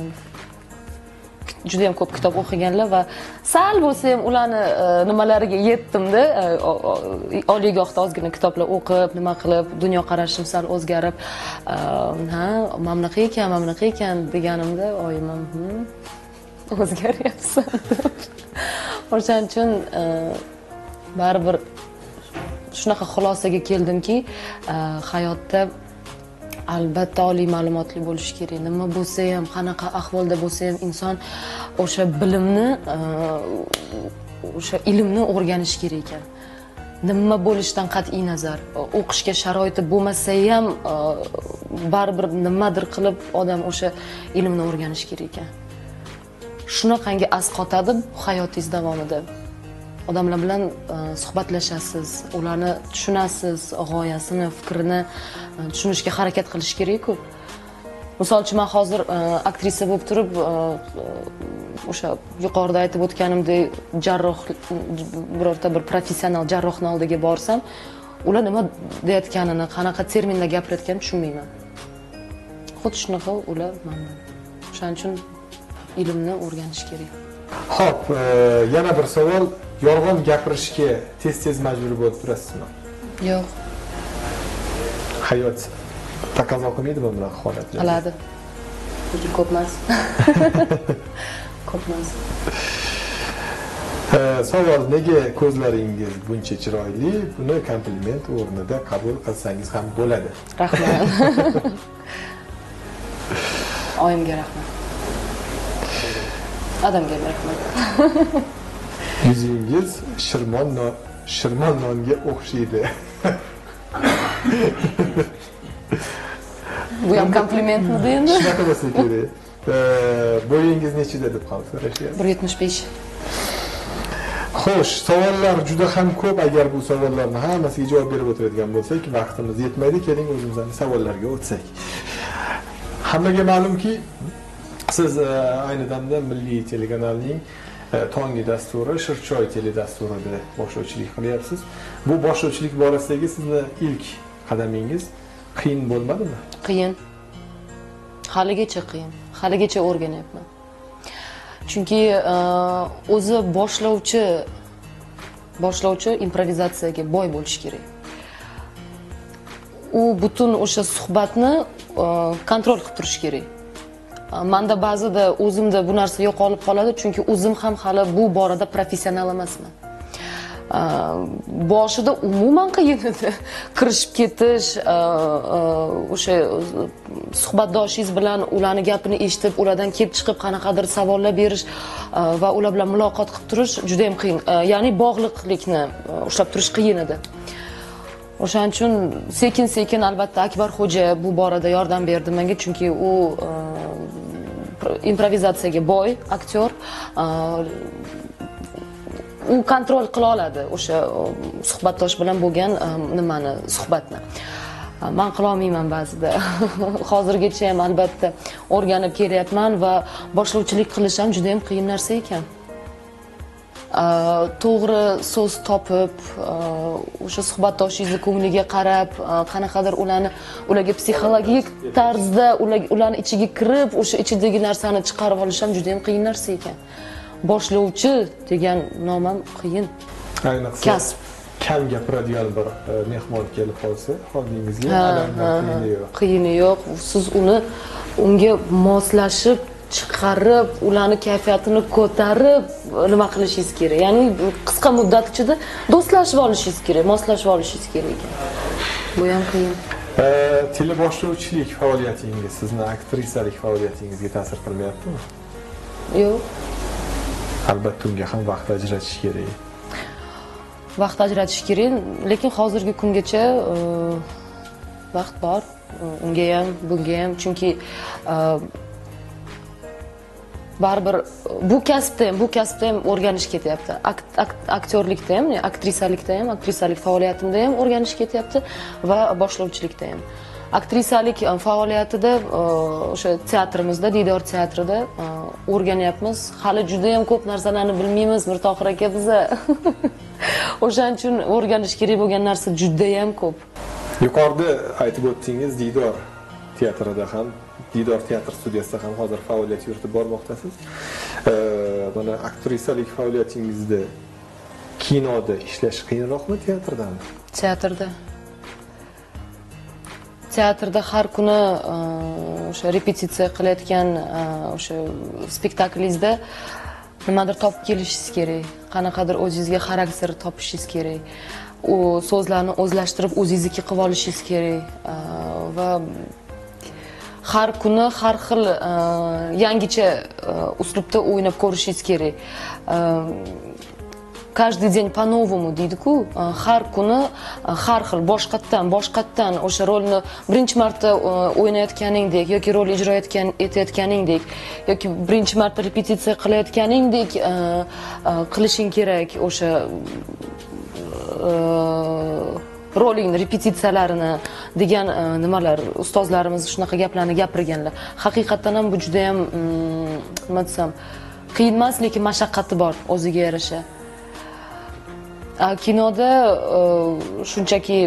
S2: juda ham ko'p kitob o'qiganlar va sal bo'lsa ham ularni nimalariga yetdim-da, oliygohda ozgina kitoblar o'qib, nima qilib, dunyoqarashim sal o'zgarib, ha, mana bunaqa ekan deganimda oyim ham o'zgaryapsan. O'shaning uchun baribir shunaqa xulosaga keldimki, hayotda albatta oliy ma'lumotli bo'lish kerak. Nima bo'lsa ham, qanaqa ahvolda bo'lsa ham inson o'sha bilimni, o'sha ilmni o'rganish kerak ekan. Nima bo'lishidan qat'iy nazar, o'qishga sharoiti bo'lmasa ham baribir nimadir qilib odam o'sha ilmni o'rganish kerak ekan. Shunaqangi asqotadi hayotingiz davomida. odamlar bilan suhbatlashasiz, ularni tushunasiz, g'oyasini, fikrini tushunishga harakat qilish kerak-ku. Misol uchun men hozir aktrisa bo'lib turib, o'sha yuqorida aytib o'tganimdek jarroh, birorta bir professional jarrohning oldiga borsam, ular nima deyotganini, qanaqa terminda gapirayotganini tushunmayman. Xuddi shunaqa ular mana. O'shaning uchun ilmni o'rganish kerak.
S1: Xo'p, yana bir savol, yolg'on gapirishga tez-tez majbur bo'lib turasizmi?
S2: Yo'q.
S1: Hayot taqozo qilmaydimi bunaqa holatlar?
S2: Qiladi. Lekin ko'p emas. Ko'p emas.
S1: Savol, nega ko'zlaringiz buncha chiroyli? Buni kompliment o'rnida qabul qilsangiz ham bo'ladi.
S2: Rahmat. Oyimga rahmat. Adamga rahmat.
S1: Yuzingiz shirmon nonga o'xshaydi.
S2: Bu ham komplimentmi endi?
S1: Shunaqa bo'lsa kerak. Bo'yingiz nechida deb so'rashyapti?
S2: 1.75.
S1: Xo'sh, savollar juda ham ko'p. Agar bu savollarning hammasiga javob berib o'tiradigan bo'lsak, vaqtimiz yetmaydi. Keling, o'zimizning savollarga o'tsak. Hammaga ma'lumki, siz ayni damda Milliy telekanalning Tongi dasturi, Shirchoy teledasturida boshlovchilik qilyapsiz. Bu boshlovchilik borasidagi sizning ilk qadamingiz qiyin bo'lmadimi?
S2: Qiyin. Haligacha qiyin. Haligacha o'rganyapman. Chunki o'zi boshlovchi improvizatsiyaga boy bo'lishi kerak. U butun o'sha suhbatni kontrol qilib turish kerak. Menda ba'zida o'zimda bu narsa yo'qolib qoladi, chunki o'zim ham hali bu borada professional emasman. Boshida umuman qiyin edi. Kirishib ketish, o'sha suhbatdoshingiz bilan ularning gapini eshitib, ulardan kelib chiqib qanaqadir savollar berish va ular bilan muloqot qilib turish juda ham qiyin. Ya'ni bog'liqlikni ushlab turish qiyin edi. O'shaning uchun sekin-sekin albatta Akbar Xo'ja bu borada yordam berdi menga, chunki u improvizatsiyaga boy aktyor. U kontrol qila oladi o'sha suhbatdosh bilan bo'lgan nimani, suhbatni. Men qila olmayman ba'zida. Hozirgacha ham albatta o'rganib kelyapman va boshlovchilik qilish ham juda ham qiyin narsa ekan. To'g'ri so'z topib, o'sha suhbatdoshingizni ko'ngliga qarab, qanaqadir ularga psixologik tarzda ularning ichiga kirib, o'sha ichidagi narsani chiqarib olish ham juda ham qiyin narsa ekan. Boshlovchi degan nom ham qiyin.
S1: Ayniqsa
S2: kasb.
S1: Kam gapiradigan bir mehmon kelib qolsa, oldingizga
S2: qiyini yo'q. Siz unga moslashib, chiqarib, ularning kayfiyatini ko'tarib nima qilishingiz kerak. Ya'ni qisqa muddat ichida do'stlashib olishingiz kerak, moslashib olishingiz kerak ekan. Bu ham qiyin.
S1: Teleboshlovchilik faoliyatingiz sizni aktrisalik faoliyatingizga ta'sir qilmayaptimi?
S2: Yo'q.
S1: Albatta unga ham vaqt ajratish kerak.
S2: Vaqt ajratish kerak, lekin hozirgi kungacha vaqt bor. Unga ham, bunga ham, chunki baribir bu kasbda ham o'rganish ketyapti. Aktyorlikda ham, aktrisalikda ham, aktrisalik faoliyatimda ham o'rganish ketyapti va boshlovchilikda ham. Aktrisalik faoliyatida o'sha teatrimizda, Didor teatrida o'rganyapmiz. Hali juda ham ko'p narsalarni bilmaymiz, Mirtohir aka biza. O'shaning uchun o'rganish kerak bo'lgan narsa juda ham ko'p.
S1: Yuqorida aytib o'tdingiz, Didor teatrida ham, Didor teatr studiyasida ham hozir faoliyat yuritib bormoqdasiz. Mana aktrisalik faoliyatingizda kinoda ishlash qiyinroqmi teatrdami? Teatrda har kuni o'sha repetitsiya qilayotgan o'sha spektaklingizda nimadir topib kelishingiz kerak. Qanaqadir o'zingizga xarakter topishingiz kerak. U so'zlarni o'zlashtirib o'zingizniki qilib olishingiz kerak va har kuni har xil yangicha uslubda o'ynab ko'rishingiz kerak.
S2: каждый день по-новому deydi-ku, har kuni har xil boshqatdan o'sha rolni birinchi marta o'ynayotganingdek yoki rol ijro etayotganingdek yoki birinchi marta repetitsiya qilayotganingdek qilishing kerak o'sha rolingni repetitsiyalarini degan nimalar ustozlarimiz shunaqa gaplarni gapirganlar. Haqiqatan ham bu juda ham nima desam, qiyin emas, lekin mashaqqati bor o'ziga yarasha. Kinoda shunchaki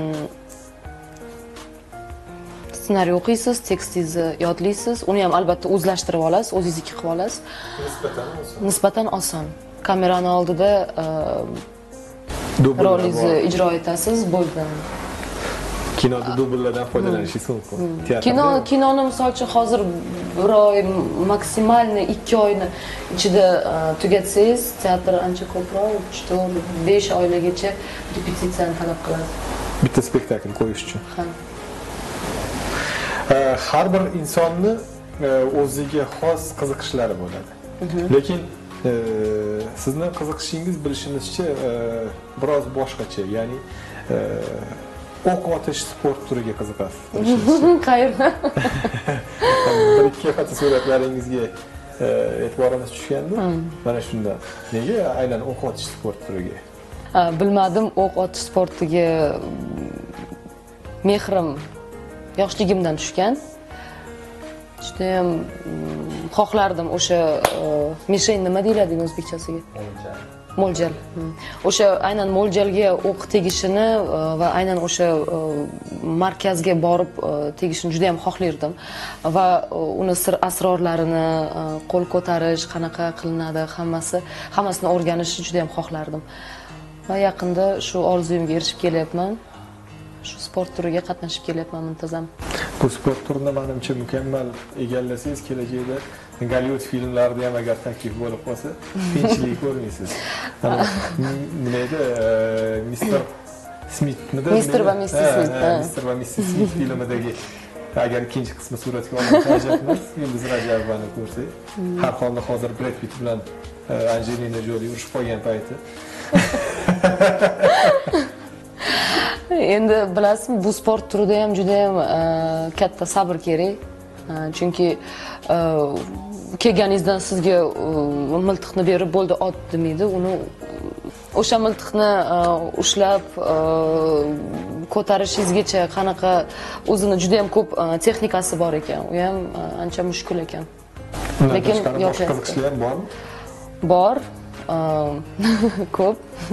S2: ssenariy o'qiysiz, tekstingizni yodlaysiz, uni ham albatta o'zlashtirib olasiz, o'zingizniki qilib olasiz. Nisbatan oson. Kamerani oldida rolingizni ijro etasiz, bo'ldi.
S1: Kinoda dubllardan foydalanishingiz mumkin.
S2: Kinoni misol uchun hozir bir oy, maksimalni 2 oyni ichida tugatsangiz, teatr ancha ko'proq 3, 4, 5 oylargacha repetitsiyani talab qiladi.
S1: Bitta spektakl qo'yish uchun. Har bir insonni o'ziga xos qiziqishlari bo'ladi. Lekin sizni qiziqishingiz bilishimizcha biroz boshqacha, ya'ni o'q otish sport turiga qiziqasiz.
S2: Qayerda?
S1: Bir-ikki fotosuratlaringizga e'tiborimiz tushgandi. Mana shunda. Nega aynan o'q otish sport turiga?
S2: Bilmadim, o'q otish sportiga mehrim yoshligimdan tushgan. Juda ham xohlardim o'sha mishen nima deyiladi o'zbekchasiga? Mo'ljal. O'sha aynan mo'ljalga o'q tegishini va aynan o'sha markazga borib tegishini juda ham xohlardim va uni sir asrorlarini, qo'l ko'tarish, qanaqa qilinadi, hammasini o'rganishni juda ham xohlardim. Va yaqinda shu orzuyimga erishib kelyapman. Shu sport turiga qatnashib kelyapman muntazam.
S1: Bu sport turini menimcha mukammal egallasangiz, kelajakda Gollivud filmlarida ham agar taklif bo'lib qolsa, qiyinchilik ko'rmaysiz. Nima edi? Mr. Smithmidi?
S2: Mr. va Mrs. Smith.
S1: Mr. va Mrs. Smith filmidagi agar ikkinchi qismi suratga olinsa ajab emas, Yulduz Rajabovani ko'rsak, har holda hozir Brad Pitt bilan Angelina Jolie urushib qolgan payti.
S2: Endi bilasizmi, bu sport turida ham juda ham katta sabr kerak. Chunki kelganingizdan sizga miltiqni berib bo'ldi, ot demaydi. Uni o'sha miltiqni ushlab ko'tarishingizgacha qanaqa o'zini juda ham ko'p texnikasi bor ekan. U ham ancha mushkul ekan.
S1: Lekin boshqa qiziqishlar ham bormi?
S2: Bor. Ko'p.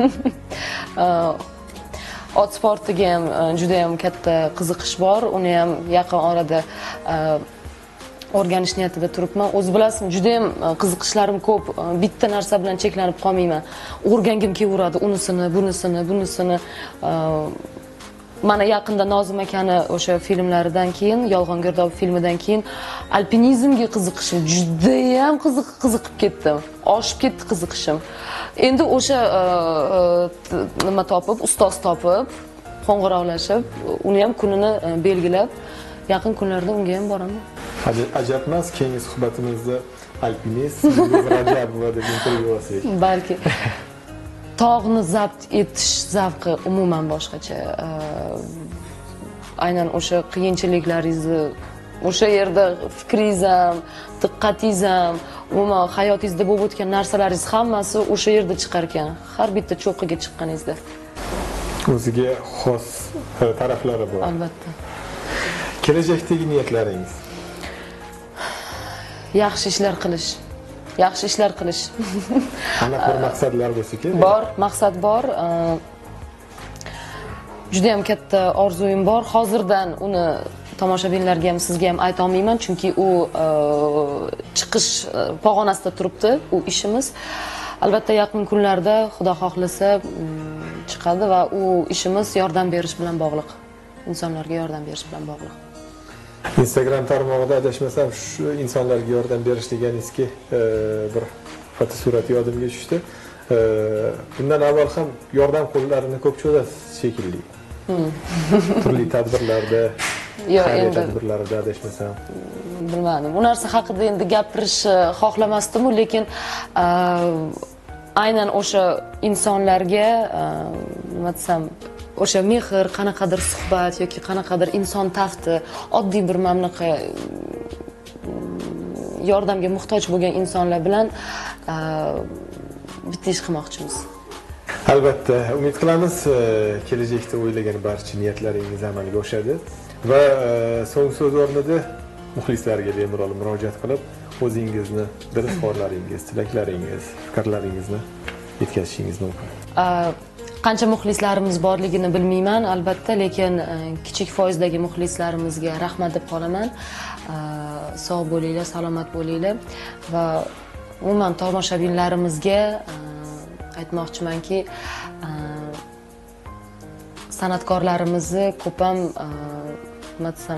S2: Ot sportiga ham juda ham katta qiziqish bor. Uni ham yaqin orada o'rganish niyatida turibman. O'z bilasizmi, juda ham qiziqishlarim ko'p. Bitta narsa bilan cheklanib qolmayman. O'rgangim kelaveradi, unisini, bunisini. Mana yaqinda Nozim akani o'sha filmlaridan keyin, Yolg'on Girdob filmidan keyin alpinizmga qiziqishim juda ham qiziqib ketdim. Oshib ketdi qiziqishim. Endi o'sha nima topib, ustoz topib, qo'ng'iroqlashib, uni ham kunini belgilab, yaqin kunlarda unga ham boraman.
S1: Ajab emas, keyingi suhbatimizda alpinist Yulduz Rajabova deb intervyu olsak.
S2: Balki tog'ni zabt etish zavqi umuman boshqacha. Aynan o'sha qiyinchiliklaringizni, o'sha yerda fikringiz ham, diqqatingiz ham, umuman hayotingizda bo'lib o'tgan narsalaringiz hammasi o'sha yerda chiqar ekan. Har bitta cho'qqiga chiqqaningizda.
S1: O'ziga xos taraflari bor.
S2: Albatta.
S1: Kelajakdagi niyatlaringiz?
S2: Yaxshi ishlar qilish. Yaxshi ishlar qilish.
S1: Aniq bir maqsadlar bo'lsa kerak.
S2: Bor, maqsad bor. Juda ham katta orzuyim bor. Hozirdan uni tomoshabinlarga ham, sizga ham ayta olmayman, chunki u chiqish pog'onasida turibdi, u ishimiz. Albatta yaqin kunlarda Xudo xohlasa chiqadi va u ishimiz yordam berish bilan bog'liq. Insonlarga yordam berish bilan bog'liq.
S1: Instagram tarmog'ida adashmasam shu insonlarga yordam berish deganingizga bir fotosurat yodimga tushdi. Bundan avval ham yordam qo'llarini ko'p cho'zasiz shekilli. Turli tadbirlarda, xayriya tadbirlarida adashmasam.
S2: Bilmadim. Bu narsa haqida endi gapirish xohlamasdim, lekin aynan o'sha insonlarga nima desam, o'sha mehr, qanaqadir suhbat yoki qanaqadir inson tafti, oddiy bir mamlaqa yordamga muhtoj bo'lgan insonlar bilan bitta ish qilmoqchimiz.
S1: Albatta, umid qilamiz kelajakda o'ylagan barcha niyatlaringiz amalga oshadi va so'ng so'z o'rnida muxlislarga bemalol murojaat qilib, o'zingizni, dil-izhorlaringiz, tilaklaringiz, fikrlaringizni yetkazishingiz mumkin.
S2: Qancha muxlislarimiz borligini bilmayman, albatta, lekin kichik foizdagi muxlislarimizga rahmat deb qolaman. Sog' bo'linglar, salomat bo'linglar va umuman tomoshabinlarimizga aytmoqchimanki, san'atkorlarimizni ko'p ham nima desam,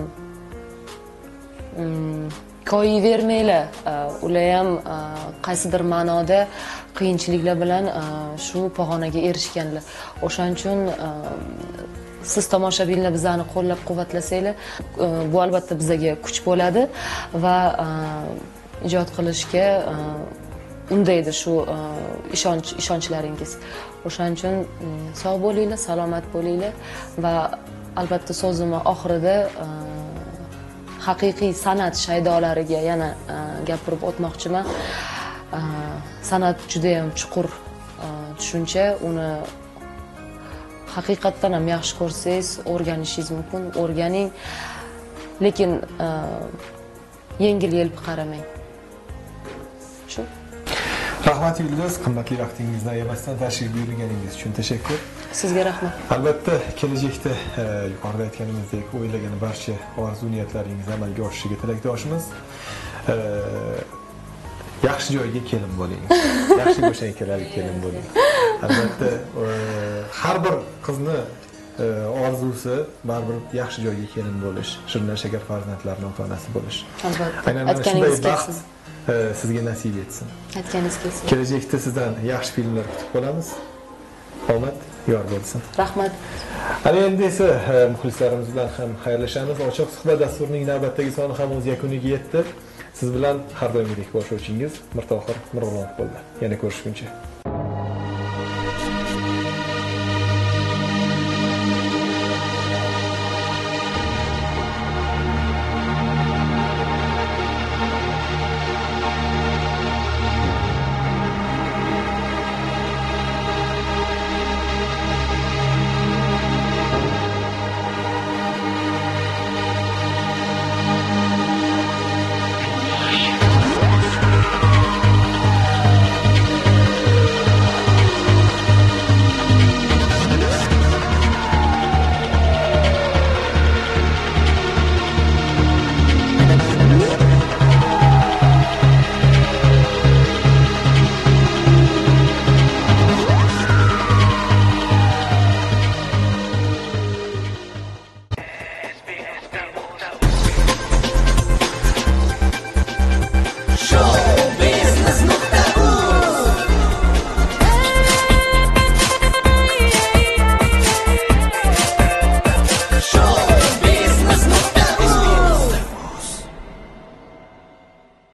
S2: koyiyvermanglar. Ular ham qaysidir ma'noda qiyinchiliklar bilan shu pog'onaga erishganlar. O'shaning uchun siz tomoshabinlar bizani qo'llab-quvvatlasanglar, bu albatta bizga kuch bo'ladi va ijod qilishga undaydi shu ishonchlaringiz. O'shaning uchun sog' bo'linglar, salomat bo'linglar va albatta so'zimni oxirida haqiqiy san'at shaydolariga yana gapirib o'tmoqchiman. San'at juda ham chuqur tushuncha, uni haqiqatdan ham yaxshi ko'rsangiz, o'rganishingiz mumkin. O'rganing, lekin yengil-yelpi qaramang. Shu.
S1: Rahmat Yulduz, qimmatli vaqtingizni ayamasdan tashrif buyurganingiz uchun tashakkur.
S2: Sizga rahmat.
S1: Albatta, kelajakda yuqorida aytganimizdek, o'ylagan barcha orzu niyatlaringiz amalga oshishiga tilakdoshimiz. Yaxshi joyga kelin bo'ling. Yaxshi go'shankalarga kelin bo'ling. Albatta, har bir qizni orzusi baribir yaxshi joyga kelin bo'lish, shirinlar shakar farzandlarning ota-onasi bo'lish.
S2: Albatta.
S1: Aynan mana shunday baxt sizga nasib etsin.
S2: Aytganingiz kelsin.
S1: Kelajakda sizdan yaxshi filmlar kutib qolamiz. Omad yor bo'lsin.
S2: Rahmat.
S1: Ana endi esa muxlislarimiz bilan ham xayrlashamiz. Ochiq suhbat dasturining navbatdagi soni ham o'z yakuniga yetdi. Siz bilan har doimgidek boshlovchingiz Mirtohir Mirg'ulov bo'ldi. Yana ko'rishguncha.